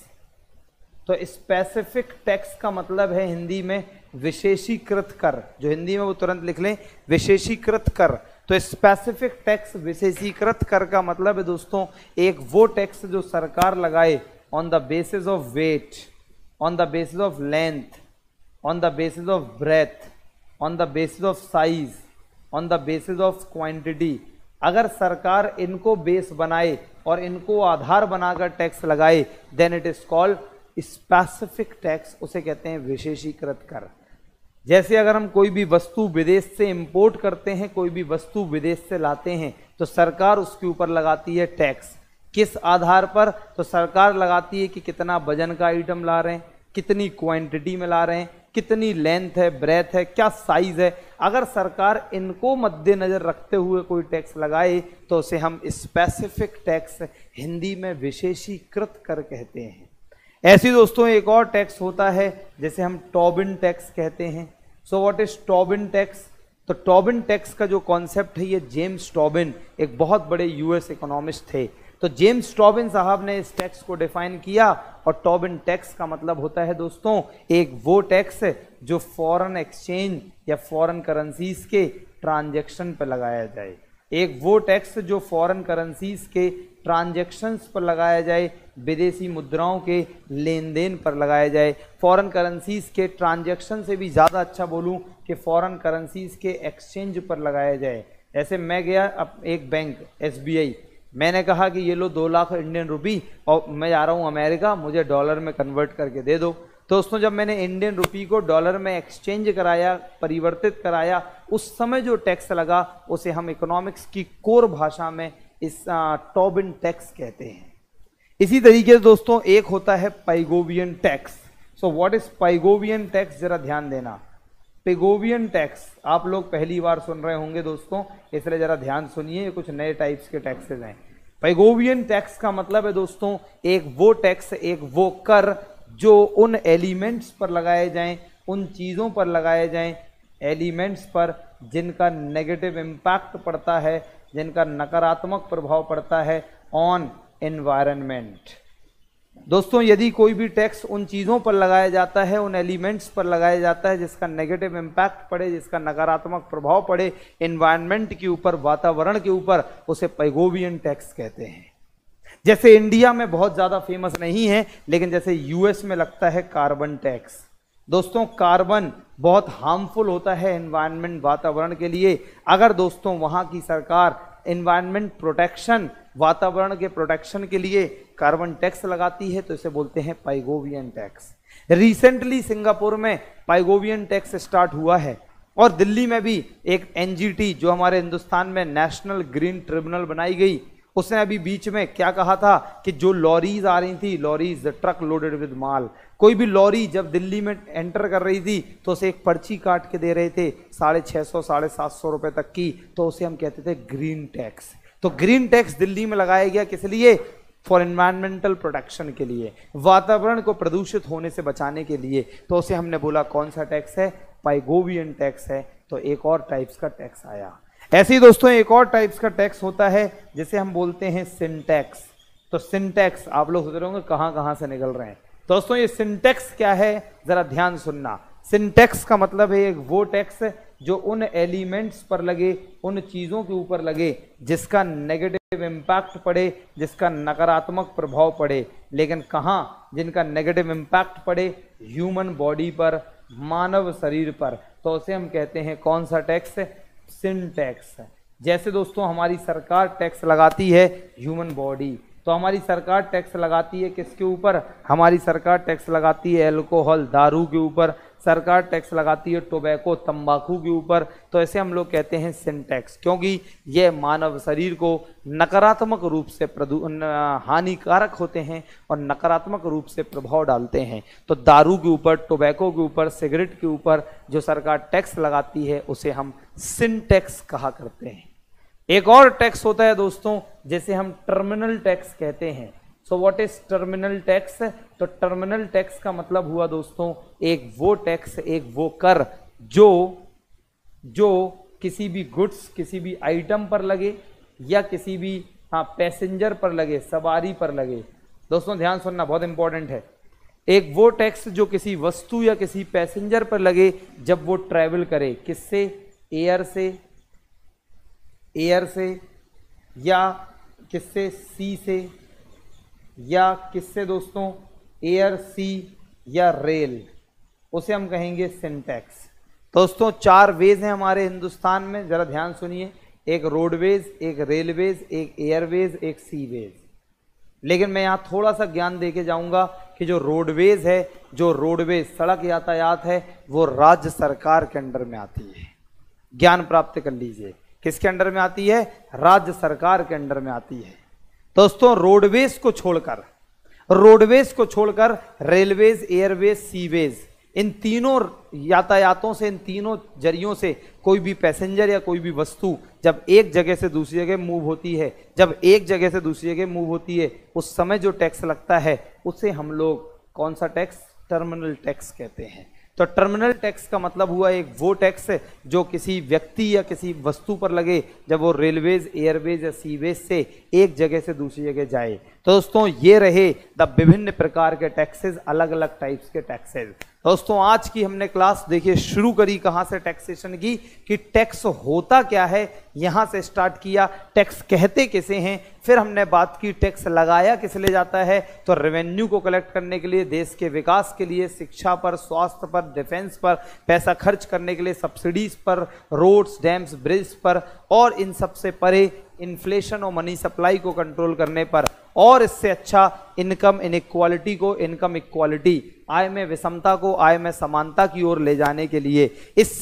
तो स्पेसिफिक टैक्स का मतलब है हिंदी में विशेषीकृत कर, जो हिंदी में वो तुरंत लिख लें, विशेषीकृत कर। तो स्पेसिफिक टैक्स, विशेषीकृत कर का मतलब है दोस्तों एक वो टैक्स जो सरकार लगाए on the basis of weight, on the basis of length, on the basis of breadth, on the basis of size, on the basis of quantity. अगर सरकार इनको बेस बनाए और इनको आधार बनाकर टैक्स लगाए, then it is called specific tax, उसे कहते हैं विशेषीकृत कर। जैसे अगर हम कोई भी वस्तु विदेश से इंपोर्ट करते हैं, कोई भी वस्तु विदेश से लाते हैं, तो सरकार उसके ऊपर लगाती है टैक्स। किस आधार पर? तो सरकार लगाती है कि कितना वजन का आइटम ला रहे हैं, कितनी क्वांटिटी में ला रहे हैं, कितनी लेंथ है, ब्रेथ है, क्या साइज है। अगर सरकार इनको मद्देनजर रखते हुए कोई टैक्स लगाए तो उसे हम स्पेसिफिक टैक्स, हिंदी में विशेषीकृत कर कहते हैं। ऐसी दोस्तों एक और टैक्स होता है जिसे हम टोबिन टैक्स कहते हैं। So what is Tobin tax? तो टोबिन टैक्स का जो कॉन्सेप्ट है, ये जेम्स टोबिन एक बहुत बड़े यूएस इकोनॉमिस्ट थे। तो जेम्स टोबिन साहब ने इस टैक्स को डिफाइन किया, और टोबिन टैक्स का मतलब होता है दोस्तों एक वो टैक्स जो फॉरेन एक्सचेंज या फॉरेन करेंसीज के ट्रांजैक्शन पर लगाया जाए। एक वो टैक्स जो फॉरेन करेंसीज के ट्रांजैक्शंस पर लगाया जाए, विदेशी मुद्राओं के लेन देन पर लगाया जाए। फॉरेन करेंसीज के ट्रांजैक्शन से भी ज़्यादा अच्छा बोलूं कि फॉरेन करेंसीज के एक्सचेंज पर लगाया जाए। ऐसे मैं गया अब एक बैंक SBI, मैंने कहा कि ये लो 2 लाख इंडियन रुपी और मैं जा रहा हूँ अमेरिका, मुझे डॉलर में कन्वर्ट करके दे दो। तो दोस्तों जब मैंने इंडियन रुपी को डॉलर में एक्सचेंज कराया, परिवर्तित कराया, उस समय जो टैक्स लगा उसे हम इकोनॉमिक्स की कोर भाषा में इस टोबिन टैक्स कहते हैं। इसी तरीके से दोस्तों एक होता है Pigouvian tax. So what is Pigouvian tax? जरा ध्यान देना। पिगोवियन टैक्स आप लोग पहली बार सुन रहे होंगे दोस्तों, इसलिए जरा ध्यान सुनिए, ये कुछ नए टाइप्स के टैक्सेस हैं। पिगोवियन टैक्स का मतलब है दोस्तों एक वो टैक्स, एक वो कर जो उन एलिमेंट्स पर लगाए जाएं, उन चीज़ों पर लगाए जाएं, एलिमेंट्स पर जिनका नेगेटिव इम्पैक्ट पड़ता है, जिनका नकारात्मक प्रभाव पड़ता है ऑन एनवायरनमेंट। दोस्तों यदि कोई भी टैक्स उन चीज़ों पर लगाया जाता है, उन एलिमेंट्स पर लगाया जाता है जिसका नेगेटिव इम्पैक्ट पड़े, जिसका नकारात्मक प्रभाव पड़े एनवायरनमेंट के ऊपर, वातावरण के ऊपर, उसे पाइगोवियन टैक्स कहते हैं। जैसे इंडिया में बहुत ज़्यादा फेमस नहीं है, लेकिन जैसे यूएस में लगता है कार्बन टैक्स। दोस्तों कार्बन बहुत हार्मफुल होता है एनवायरनमेंट, वातावरण के लिए। अगर दोस्तों वहाँ की सरकार एनवायरनमेंट प्रोटेक्शन, वातावरण के प्रोटेक्शन के लिए कार्बन टैक्स लगाती है तो इसे बोलते हैं पाइगोवियन टैक्स। रिसेंटली सिंगापुर में पाइगोवियन टैक्स स्टार्ट हुआ है, और दिल्ली में भी एक NGT जो हमारे हिंदुस्तान में नेशनल ग्रीन ट्रिब्यूनल बनाई गई, उसने अभी बीच में क्या कहा था कि जो लॉरीज आ रही थी, लॉरीज ट्रक लोडेड विद माल, कोई भी लॉरी जब दिल्ली में एंटर कर रही थी तो उसे एक पर्ची काट के दे रहे थे 650 750 रुपए तक की, तो उसे हम कहते थे ग्रीन टैक्स। तो ग्रीन टैक्स दिल्ली में लगाया गया किस लिए? फॉर एनवायरमेंटल प्रोटेक्शन के लिए, वातावरण को प्रदूषित होने से बचाने के लिए। तो उसे हमने बोला कौन सा टैक्स है? पाइगोवियन टैक्स है। तो एक और टाइप्स का टैक्स आया। ऐसे ही दोस्तों एक और टाइप्स का टैक्स होता है जिसे हम बोलते हैं सिंटैक्स। तो सिंटैक्स आप लोग सोच रहे होंगे कहाँ कहाँ से निकल रहे हैं। दोस्तों ये सिंटैक्स क्या है, जरा ध्यान सुनना। सिंटैक्स का मतलब है एक वो टैक्स जो उन एलिमेंट्स पर लगे, उन चीज़ों के ऊपर लगे जिसका नेगेटिव इम्पैक्ट पड़े, जिसका नकारात्मक प्रभाव पड़े। लेकिन कहाँ? जिनका नेगेटिव इम्पैक्ट पड़े ह्यूमन बॉडी पर, मानव शरीर पर, तो उसे हम कहते हैं कौन सा टैक्स? सिंटैक्स। जैसे दोस्तों हमारी सरकार टैक्स लगाती है ह्यूमन बॉडी, तो हमारी सरकार टैक्स लगाती है किसके ऊपर? हमारी सरकार टैक्स लगाती है अल्कोहल, दारू के ऊपर, सरकार टैक्स लगाती है टोबैको तंबाकू के ऊपर, तो ऐसे हम लोग कहते हैं सिन टैक्स, क्योंकि ये मानव शरीर को नकारात्मक रूप से हानिकारक होते हैं और नकारात्मक रूप से प्रभाव डालते हैं। तो दारू के ऊपर, टोबैको के ऊपर, सिगरेट के ऊपर जो सरकार टैक्स लगाती है उसे हम सिन टैक्स कहा करते हैं। एक और टैक्स होता है दोस्तों जिसे हम टर्मिनल टैक्स कहते हैं। So what is terminal tax? तो टर्मिनल टैक्स का मतलब हुआ दोस्तों एक वो टैक्स, एक वो कर जो किसी भी गुड्स, किसी भी आइटम पर लगे या किसी भी पैसेंजर पर लगे, सवारी पर लगे। दोस्तों ध्यान सुनना, बहुत इंपॉर्टेंट है। एक वो टैक्स जो किसी वस्तु या किसी पैसेंजर पर लगे जब वो ट्रैवल करे, किससे? एयर से या किससे? सी से, या किससे दोस्तों? एयर, सी या रेल, उसे हम कहेंगे सिन टैक्स। दोस्तों 4 वेज हैं हमारे हिंदुस्तान में, जरा ध्यान सुनिए। एक रोडवेज, एक रेलवेज, एक एयरवेज, एक सीवेज। लेकिन मैं यहाँ थोड़ा सा ज्ञान देके जाऊंगा कि जो रोडवेज है, जो रोडवेज सड़क यातायात है, वो राज्य सरकार के अंडर में आती है। ज्ञान प्राप्त कर लीजिए, किसके अंडर में आती है? राज्य सरकार के अंडर में आती है। दोस्तों रोडवेज को छोड़कर रेलवेज, एयरवेज, सीवेज, इन तीनों यातायातों से, इन तीनों जरियों से कोई भी पैसेंजर या कोई भी वस्तु जब एक जगह से दूसरी जगह मूव होती है, उस समय जो टैक्स लगता है उसे हम लोग कौन सा टैक्स? टर्मिनल टैक्स कहते हैं। तो टर्मिनल टैक्स का मतलब हुआ एक वो टैक्स जो किसी व्यक्ति या किसी वस्तु पर लगे जब वो रेलवेज, एयरवेज या सीवेज से एक जगह से दूसरी जगह जाए। तो दोस्तों ये रहे द विभिन्न प्रकार के टैक्सेस, अलग अलग टाइप्स के टैक्सेस। दोस्तों आज की हमने क्लास देखिए शुरू करी कहां से? टैक्सेशन की, कि टैक्स होता क्या है, यहां से स्टार्ट किया। टैक्स कहते किसे हैं, फिर हमने बात की टैक्स लगाया किस लिए जाता है, तो रेवेन्यू को कलेक्ट करने के लिए, देश के विकास के लिए, शिक्षा पर, स्वास्थ्य पर, डिफेंस पर पैसा खर्च करने के लिए, सब्सिडीज पर, रोड्स, डैम्स, ब्रिज पर, और इन सबसे परे इन्फ्लेशन और मनी सप्लाई को कंट्रोल करने पर, और इससे अच्छा इनकम इनइक्वालिटी को, इनकम इक्वालिटी, आय में विषमता को आय में समानता की ओर ले जाने के लिए।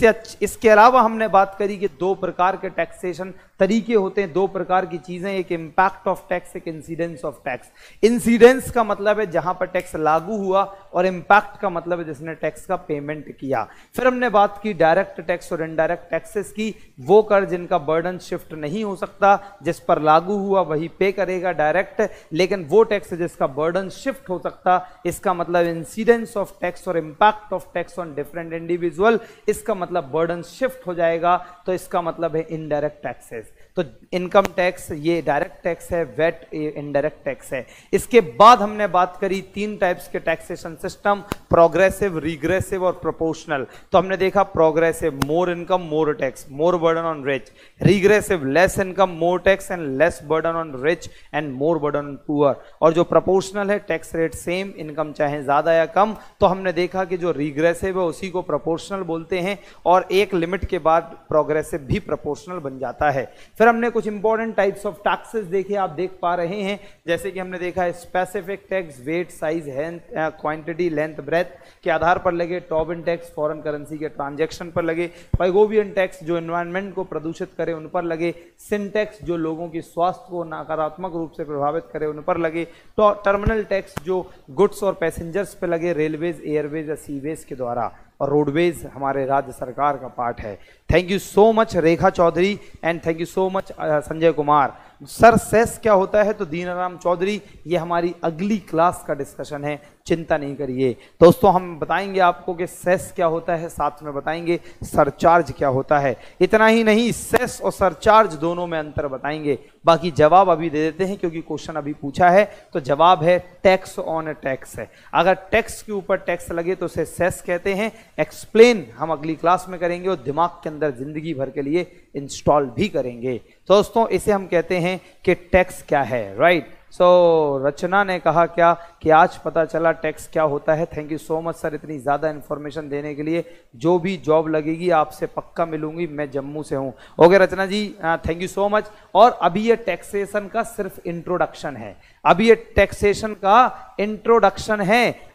इसके अलावा हमने बात करी कि 2 प्रकार के टैक्सेशन तरीके होते हैं, 2 प्रकार की चीजें, एक इम्पैक्ट ऑफ टैक्स, एक इंसिडेंस ऑफ टैक्स। इंसिडेंस का मतलब है जहां पर टैक्स लागू हुआ, और इम्पैक्ट का मतलब है जिसने टैक्स का पेमेंट किया। फिर हमने बात की डायरेक्ट टैक्स और इनडायरेक्ट टैक्सेस की। वो कर जिनका बर्डन शिफ्ट नहीं हो सकता, जिस पर लागू हुआ वही पे करेगा डायरेक्ट, लेकिन वो टैक्स जिसका बर्डन शिफ्ट हो सकता, इसका मतलब इंसिडेंस ऑफ टैक्स और impact of tax on different individual, इसका मतलब बर्डन शिफ्ट हो जाएगा, तो इसका मतलब है इनडायरेक्ट टैक्सेस। तो इनकम टैक्स ये डायरेक्ट टैक्स है, वेट इनडायरेक्ट टैक्स है। इसके बाद हमने बात करी 3 टाइप्स के टैक्सेशन सिस्टम, प्रोग्रेसिव, रिग्रेसिव और प्रोपोर्शनल। तो हमने देखा progressive, more income more tax, more burden on rich. Regressive, less income more tax and less burden on rich and more burden on poor. और जो प्रोपोर्शनल है, टैक्स रेट सेम, इनकम चाहे ज्यादा या कम। तो हमने देखा कि जो रिग्रेसिव है उसी को प्रोपोर्शनल बोलते हैं, और एक लिमिट के बाद प्रोग्रेसिव भी प्रोपोर्शनल बन जाता है। फिर हमने कुछ इंपॉर्टेंट टाइप्स ऑफ टैक्सेस देखे, आप देख पा रहे हैं, जैसे कि हमने देखा है specific tax, weight, size, quantity, length, breadth के आधार पर लगे। टॉबिन टैक्स, फॉरेन करेंसी के ट्रांजैक्शन पर लगे। पैगोवियन टैक्स जो एनवायरनमेंट को प्रदूषित करे उन पर लगे। सिन टैक्स जो लोगों की स्वास्थ्य को नकारात्मक रूप से प्रभावित करे उन पर लगे। तो टर्मिनल टैक्स जो गुड्स और पैसेंजर्स पे लगे, रेलवेज, एयरवेज या सीवेज के द्वारा। और रोडवेज हमारे राज्य सरकार का पार्ट है। Thank you so much Rekha Chaudhary and thank you so much Sanjay Kumar. Sir cess क्या होता है? तो दीनाराम चौधरी, ये हमारी अगली क्लास का डिस्कशन है, चिंता नहीं करिए दोस्तों। हम बताएंगे आपको कि सेस क्या होता है, साथ में बताएंगे सरचार्ज क्या होता है। इतना ही नहीं, सेस और सरचार्ज दोनों में अंतर बताएंगे। बाकी जवाब अभी दे देते हैं क्योंकि क्वेश्चन अभी पूछा है। तो जवाब है टैक्स ऑन ए टैक्स है। अगर टैक्स के ऊपर टैक्स लगे तो उसे सेस कहते हैं। एक्सप्लेन हम अगली क्लास में करेंगे और दिमाग के अंदर जिंदगी भर के लिए इंस्टॉल भी करेंगे। तो दोस्तों इसे हम कहते हैं कि टैक्स क्या है, राइट। सो रचना ने कहा क्या कि आज पता चला टैक्स क्या होता है। Thank you so much sir इतनी ज़्यादा इन्फॉर्मेशन देने के लिए। जो भी जॉब लगेगी आपसे पक्का मिलूंगी, मैं जम्मू से हूँ। Okay Rachna ji, thank you so much. और अभी ये टैक्सेशन का सिर्फ इंट्रोडक्शन है, अभी ये टैक्सेशन का इंट्रोडक्शन है।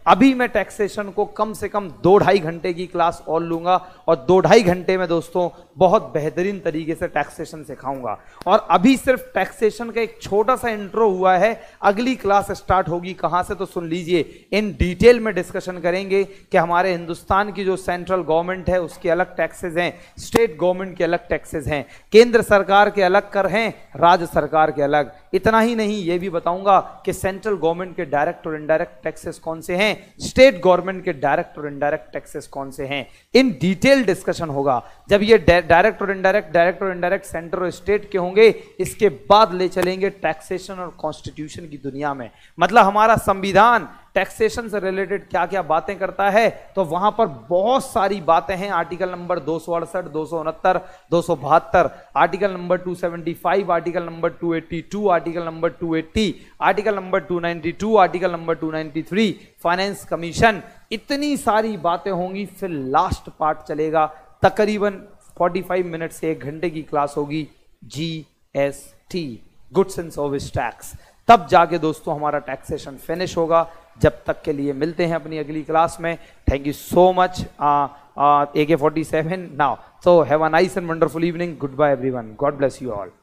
अभी मैं टैक्सेशन को कम से कम 2-2.5 घंटे की क्लास और लूंगा और 2-2.5 घंटे में दोस्तों बहुत बेहतरीन तरीके से टैक्सेशन सिखाऊंगा। और अभी सिर्फ टैक्सेशन का एक छोटा सा इंट्रो हुआ है, अगली क्लास स्टार्ट होगी कहां से तो सुन लीजिए। इन डिटेल में डिस्कशन करेंगे कि हमारे हिंदुस्तान की जो सेंट्रल गवर्नमेंट है उसके अलग टैक्सेस हैं, स्टेट गवर्नमेंट के अलग टैक्सेस हैं, केंद्र सरकार के अलग कर हैं, राज्य सरकार के अलग। इतना ही नहीं, ये भी बताऊंगा कि सेंट्रल गवर्नमेंट के डायरेक्ट और इनडायरेक्ट टैक्सेस कौन से हैं, स्टेट गवर्नमेंट के डायरेक्ट और इनडायरेक्ट टैक्सेस कौन से हैं। इन डिटेल डिस्कशन होगा। जब ये डायरेक्ट और इनडायरेक्ट सेंटर और स्टेट के होंगे, इसके बाद ले चलेंगे टैक्सेशन और कॉन्स्टिट्यूशन की दुनिया में। मतलब हमारा संविधान टैक्सेशन से रिलेटेड क्या क्या बातें करता है, तो वहां पर बहुत सारी बातें हैं। Article number 268, 269, 272, article number 275, article number 282, article number 280, article number 292, article number 293, finance commission, इतनी सारी बातें होंगी। फिर लास्ट पार्ट चलेगा, तकरीबन 45 मिनट से 1 घंटे की क्लास होगी, GST, goods and service tax. तब जाके दोस्तों हमारा टैक्सेशन फिनिश होगा। जब तक के लिए मिलते हैं अपनी अगली क्लास में। Thank you so much AK47 now. So have a nice and wonderful evening. Goodbye everyone. God bless you all.